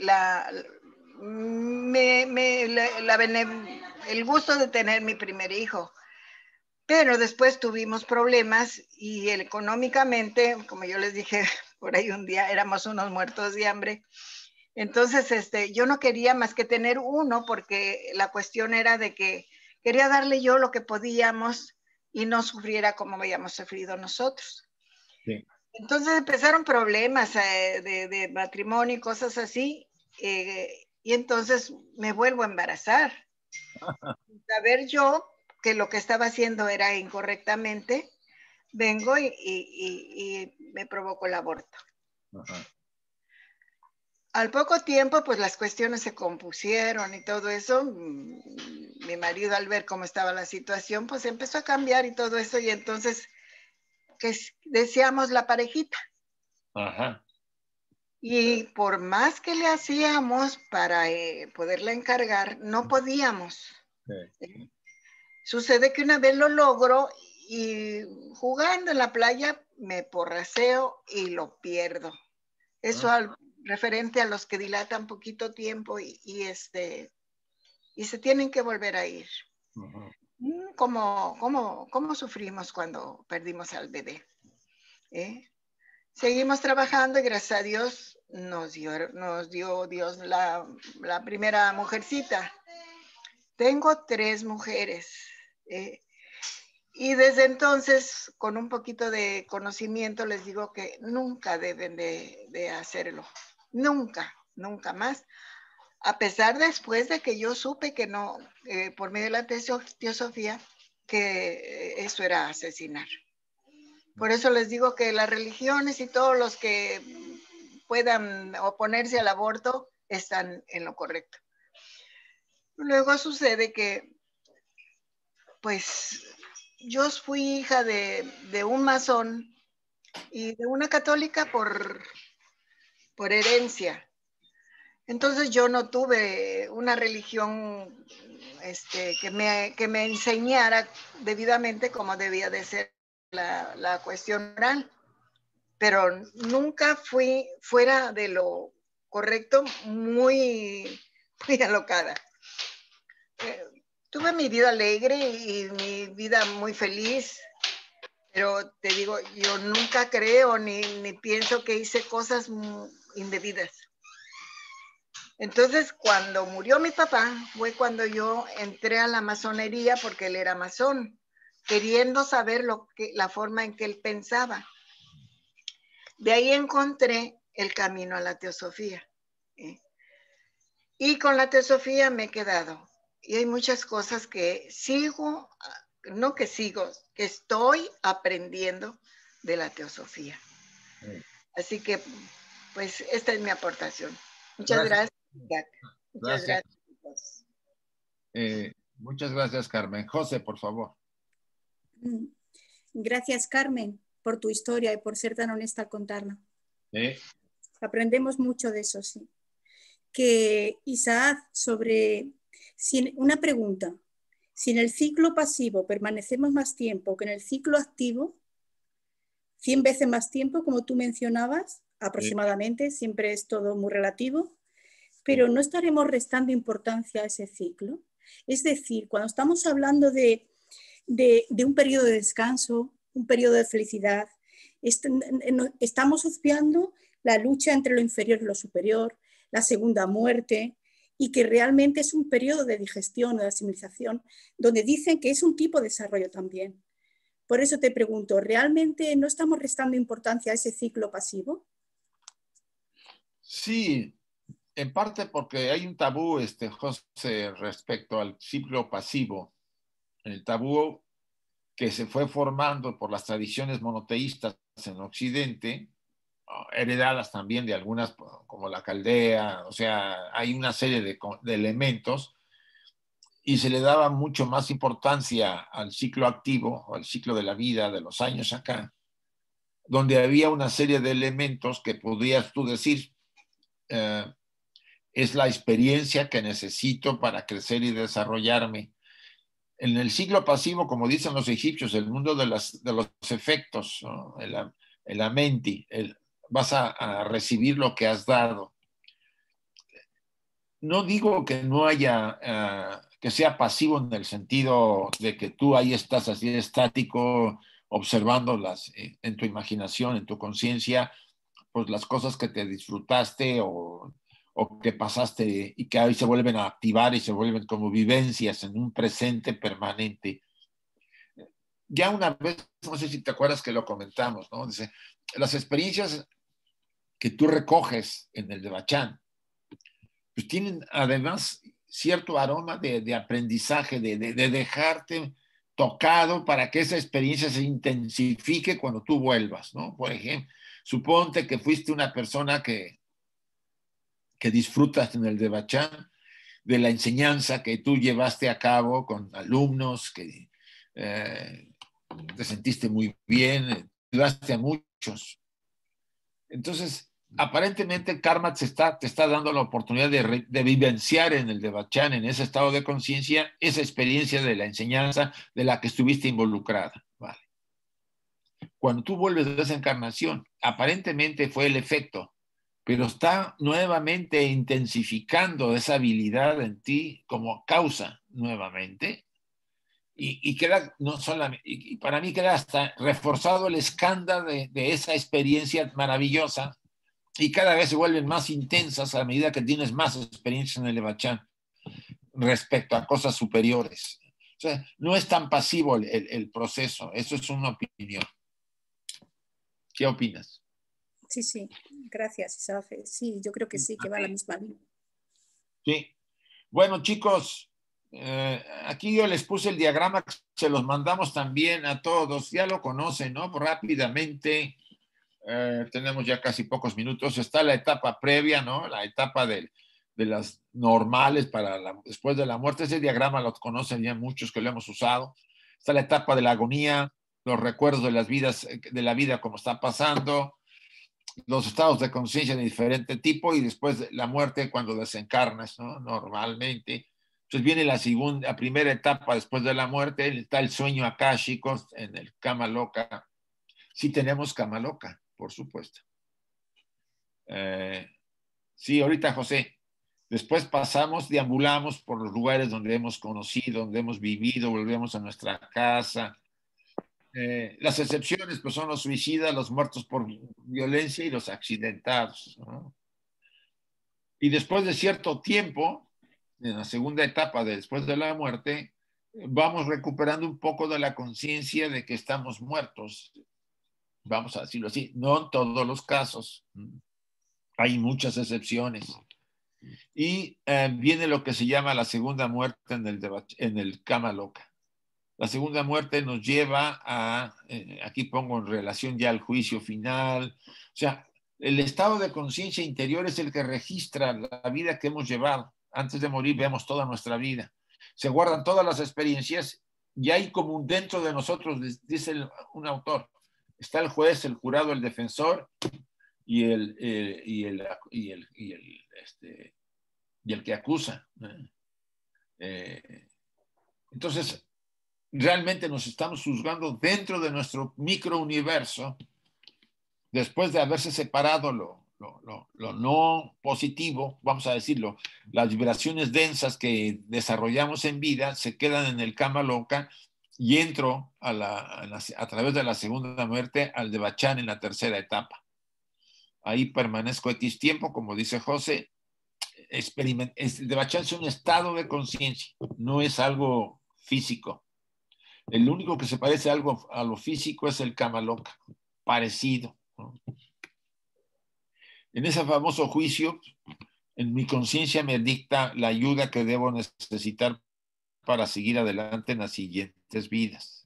El gusto de tener mi primer hijo. Pero después tuvimos problemas y económicamente, como yo les dije por ahí un día, éramos unos muertos de hambre. Entonces, yo no quería más que tener uno porque la cuestión era de que quería darle yo lo que podíamos y no sufriera como habíamos sufrido nosotros. Sí. Entonces empezaron problemas de matrimonio y cosas así, y entonces me vuelvo a embarazar. Saber yo que lo que estaba haciendo era incorrectamente, vengo y me provoco el aborto. Ajá. Al poco tiempo, pues las cuestiones se compusieron y todo eso. Mi marido, al ver cómo estaba la situación, pues empezó a cambiar y todo eso, y entonces que deseamos la parejita.
Ajá.
Y por más que le hacíamos para poderla encargar, no podíamos. Sí. Sucede que una vez lo logro y jugando en la playa me porraseo y lo pierdo. Eso referente a los que dilatan poquito tiempo y se tienen que volver a ir. ¿Cómo sufrimos cuando perdimos al bebé? Seguimos trabajando y gracias a Dios nos dio Dios la primera mujercita. Tengo 3 mujeres. Y desde entonces, con un poquito de conocimiento, les digo que nunca deben de hacerlo. Nunca, nunca más. A pesar después de que yo supe que no, por medio de la teosofía, que eso era asesinar. Por eso les digo que las religiones y todos los que puedan oponerse al aborto están en lo correcto. Luego sucede que, pues, yo fui hija de un masón y de una católica por herencia. Entonces yo no tuve una religión que me enseñara debidamente cómo debía de ser la cuestión moral. Pero nunca fui fuera de lo correcto, muy alocada. Tuve mi vida alegre y mi vida muy feliz, Pero te digo, yo nunca creo ni pienso que hice cosas indebidas. Entonces, cuando murió mi papá, fue cuando yo entré a la masonería, porque él era masón, queriendo saber la forma en que él pensaba. De ahí encontré el camino a la teosofía. Y con la teosofía me he quedado. Y hay muchas cosas que sigo, no que sigo, que estoy aprendiendo de la teosofía. Así que, pues, esta es mi aportación. Muchas gracias, Jack. Muchas gracias.
Muchas gracias, Carmen. José, por favor.
Gracias, Carmen, por tu historia y por ser tan honesta al contarla. Aprendemos mucho de eso, sí. Que Isaac, una pregunta. Si en el ciclo pasivo permanecemos más tiempo que en el ciclo activo, 100 veces más tiempo, como tú mencionabas, aproximadamente, siempre es todo muy relativo, pero ¿no estaremos restando importancia a ese ciclo? Es decir, cuando estamos hablando de un periodo de descanso, un periodo de felicidad, estamos obviando la lucha entre lo inferior y lo superior, la segunda muerte, y que realmente es un periodo de digestión o de asimilización, donde dicen que es un tipo de desarrollo también. Por eso te pregunto, ¿realmente no estamos restando importancia a ese ciclo pasivo?
Sí, en parte porque hay un tabú, José, respecto al ciclo pasivo. El tabú que se fue formando por las tradiciones monoteístas en Occidente, heredadas también de algunas, como la caldea, o sea, hay una serie de elementos, y se le daba mucho más importancia al ciclo activo, o al ciclo de la vida, de los años acá, donde había una serie de elementos que podrías tú decir, es la experiencia que necesito para crecer y desarrollarme. En el ciclo pasivo, como dicen los egipcios, el mundo de los efectos, ¿no? el amenti, vas a recibir lo que has dado. No digo que no haya, que sea pasivo en el sentido de que tú ahí estás así estático, observándolas en tu imaginación, en tu conciencia, pues las cosas que te disfrutaste o que pasaste y que hoy se vuelven a activar y se vuelven como vivencias en un presente permanente. Ya una vez, no sé si te acuerdas que lo comentamos, ¿no? Dice, las experiencias que tú recoges en el Devachan, pues tienen además cierto aroma de aprendizaje, de dejarte tocado para que esa experiencia se intensifique cuando tú vuelvas, ¿no? Por ejemplo, suponte que fuiste una persona que disfrutas en el Devachan de la enseñanza que tú llevaste a cabo con alumnos, que te sentiste muy bien, ayudaste a muchos. Entonces, aparentemente el karma te está dando la oportunidad de vivenciar en el Devachan, en ese estado de conciencia, esa experiencia de la enseñanza de la que estuviste involucrada. ¿Vale? Cuando tú vuelves de esa encarnación, aparentemente fue el efecto, pero está nuevamente intensificando esa habilidad en ti como causa nuevamente. Y queda, no solamente, y para mí queda hasta reforzado el escándalo de esa experiencia maravillosa, y cada vez se vuelven más intensas a medida que tienes más experiencia en el Devachan respecto a cosas superiores. O sea, no es tan pasivo el proceso, eso es una opinión. ¿Qué opinas?
Sí, sí, gracias, Isafe. Sí, yo creo que sí, que va a la misma línea.
Sí. Bueno, chicos, aquí yo les puse el diagrama, se los mandamos también a todos, ya lo conocen, ¿no? Rápidamente, tenemos ya casi pocos minutos, está la etapa previa, ¿no? La etapa de las normales después de la muerte, ese diagrama lo conocen ya muchos que lo hemos usado. Está la etapa de la agonía, los recuerdos de la vida como está pasando, los estados de conciencia de diferente tipo, y después la muerte cuando desencarnas, ¿no? Normalmente. Entonces viene la primera etapa después de la muerte, está el sueño akáshico en el Kama Loka. Sí tenemos Kama Loka, por supuesto. Sí, ahorita José. Después deambulamos por los lugares donde hemos conocido, donde hemos vivido, volvemos a nuestra casa. Las excepciones pues, son los suicidas, los muertos por violencia y los accidentados, ¿no? Y después de cierto tiempo, en la segunda etapa de después de la muerte, vamos recuperando un poco de la conciencia de que estamos muertos. Vamos a decirlo así, no en todos los casos. Hay muchas excepciones. Y viene lo que se llama la segunda muerte en el Kama Loka. La segunda muerte nos lleva a, aquí pongo en relación ya al juicio final, o sea, el estado de conciencia interior es el que registra la vida que hemos llevado. Antes de morir vemos toda nuestra vida. Se guardan todas las experiencias y hay como un dentro de nosotros, dice un autor, está el juez, el jurado, el defensor y el que acusa. Entonces, realmente nos estamos juzgando dentro de nuestro microuniverso, después de haberse separado lo no positivo, vamos a decirlo, las vibraciones densas que desarrollamos en vida se quedan en el Kama Loka y entro a través de la segunda muerte al Devachan en la tercera etapa. Ahí permanezco X tiempo, como dice José. El Devachan es un estado de conciencia, no es algo físico. El único que se parece algo a lo físico es el Kama Loka, parecido, ¿no? En ese famoso juicio, en mi conciencia me dicta la ayuda que debo necesitar para seguir adelante en las siguientes vidas.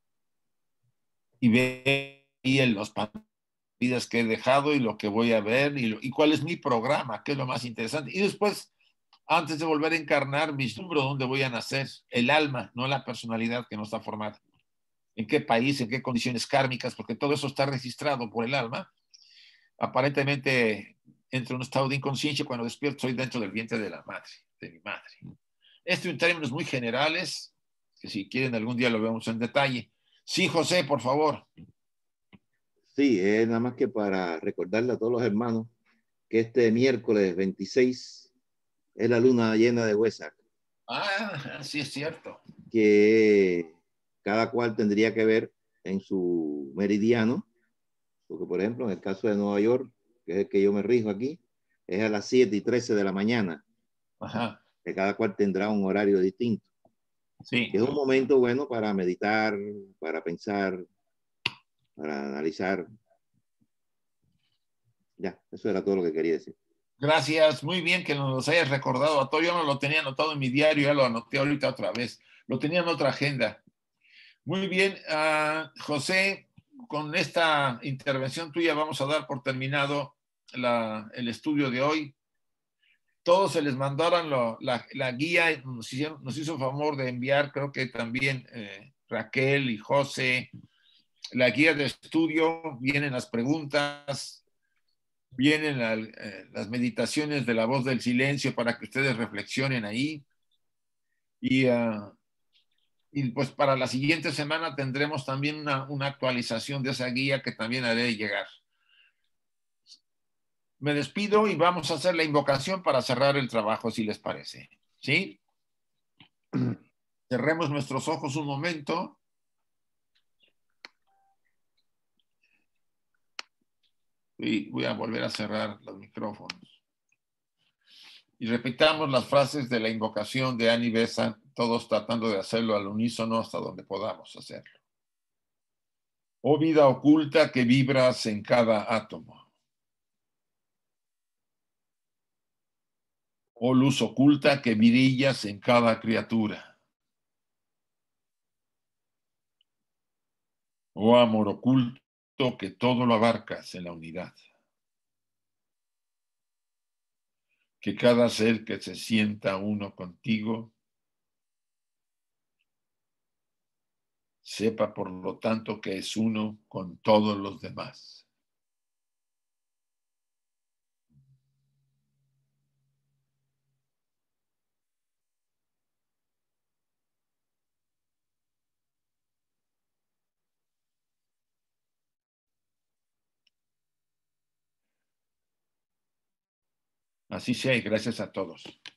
Y ver en los vidas que he dejado y lo que voy a ver y cuál es mi programa, que es lo más interesante. Y después, antes de volver a encarnar, vislumbro dónde voy a nacer, el alma, no la personalidad que no está formada. En qué país, en qué condiciones kármicas, porque todo eso está registrado por el alma. Aparentemente entro en un estado de inconsciencia, cuando despierto soy dentro del vientre de la madre, de mi madre. Esto en términos muy generales, que si quieren algún día lo vemos en detalle. Sí, José, por favor.
Sí, es nada más que para recordarle a todos los hermanos que este miércoles 26 es la luna llena de Wesak.
Ah, sí es cierto.
Que cada cual tendría que ver en su meridiano, porque por ejemplo en el caso de Nueva York, que es el que yo me rijo aquí, es a las 7:13 de la mañana.
Ajá.
Que cada cual tendrá un horario distinto.
Sí.
Que es un momento bueno para meditar, para pensar, para analizar. Ya, eso era todo lo que quería decir.
Gracias, muy bien que nos hayas recordado a todo. Yo no lo tenía anotado en mi diario, ya lo anoté ahorita otra vez. Lo tenía en otra agenda. Muy bien, José, con esta intervención tuya vamos a dar por terminado el estudio de hoy. Todos se les mandaron la guía, nos hizo favor de enviar, creo que también Raquel y José, la guía de estudio, vienen las preguntas, vienen las meditaciones de la voz del silencio para que ustedes reflexionen ahí. Y pues para la siguiente semana tendremos también una actualización de esa guía que también haré llegar. Me despido y vamos a hacer la invocación para cerrar el trabajo, si les parece. ¿Sí? Cerremos nuestros ojos un momento. Y voy a volver a cerrar los micrófonos. Y repitamos las frases de la invocación de Annie Besant, todos tratando de hacerlo al unísono hasta donde podamos hacerlo. Oh vida oculta que vibras en cada átomo. Oh luz oculta que brillas en cada criatura. Oh amor oculto que todo lo abarcas en la unidad. Que cada ser que se sienta uno contigo sepa por lo tanto que es uno con todos los demás. Así sea y gracias a todos.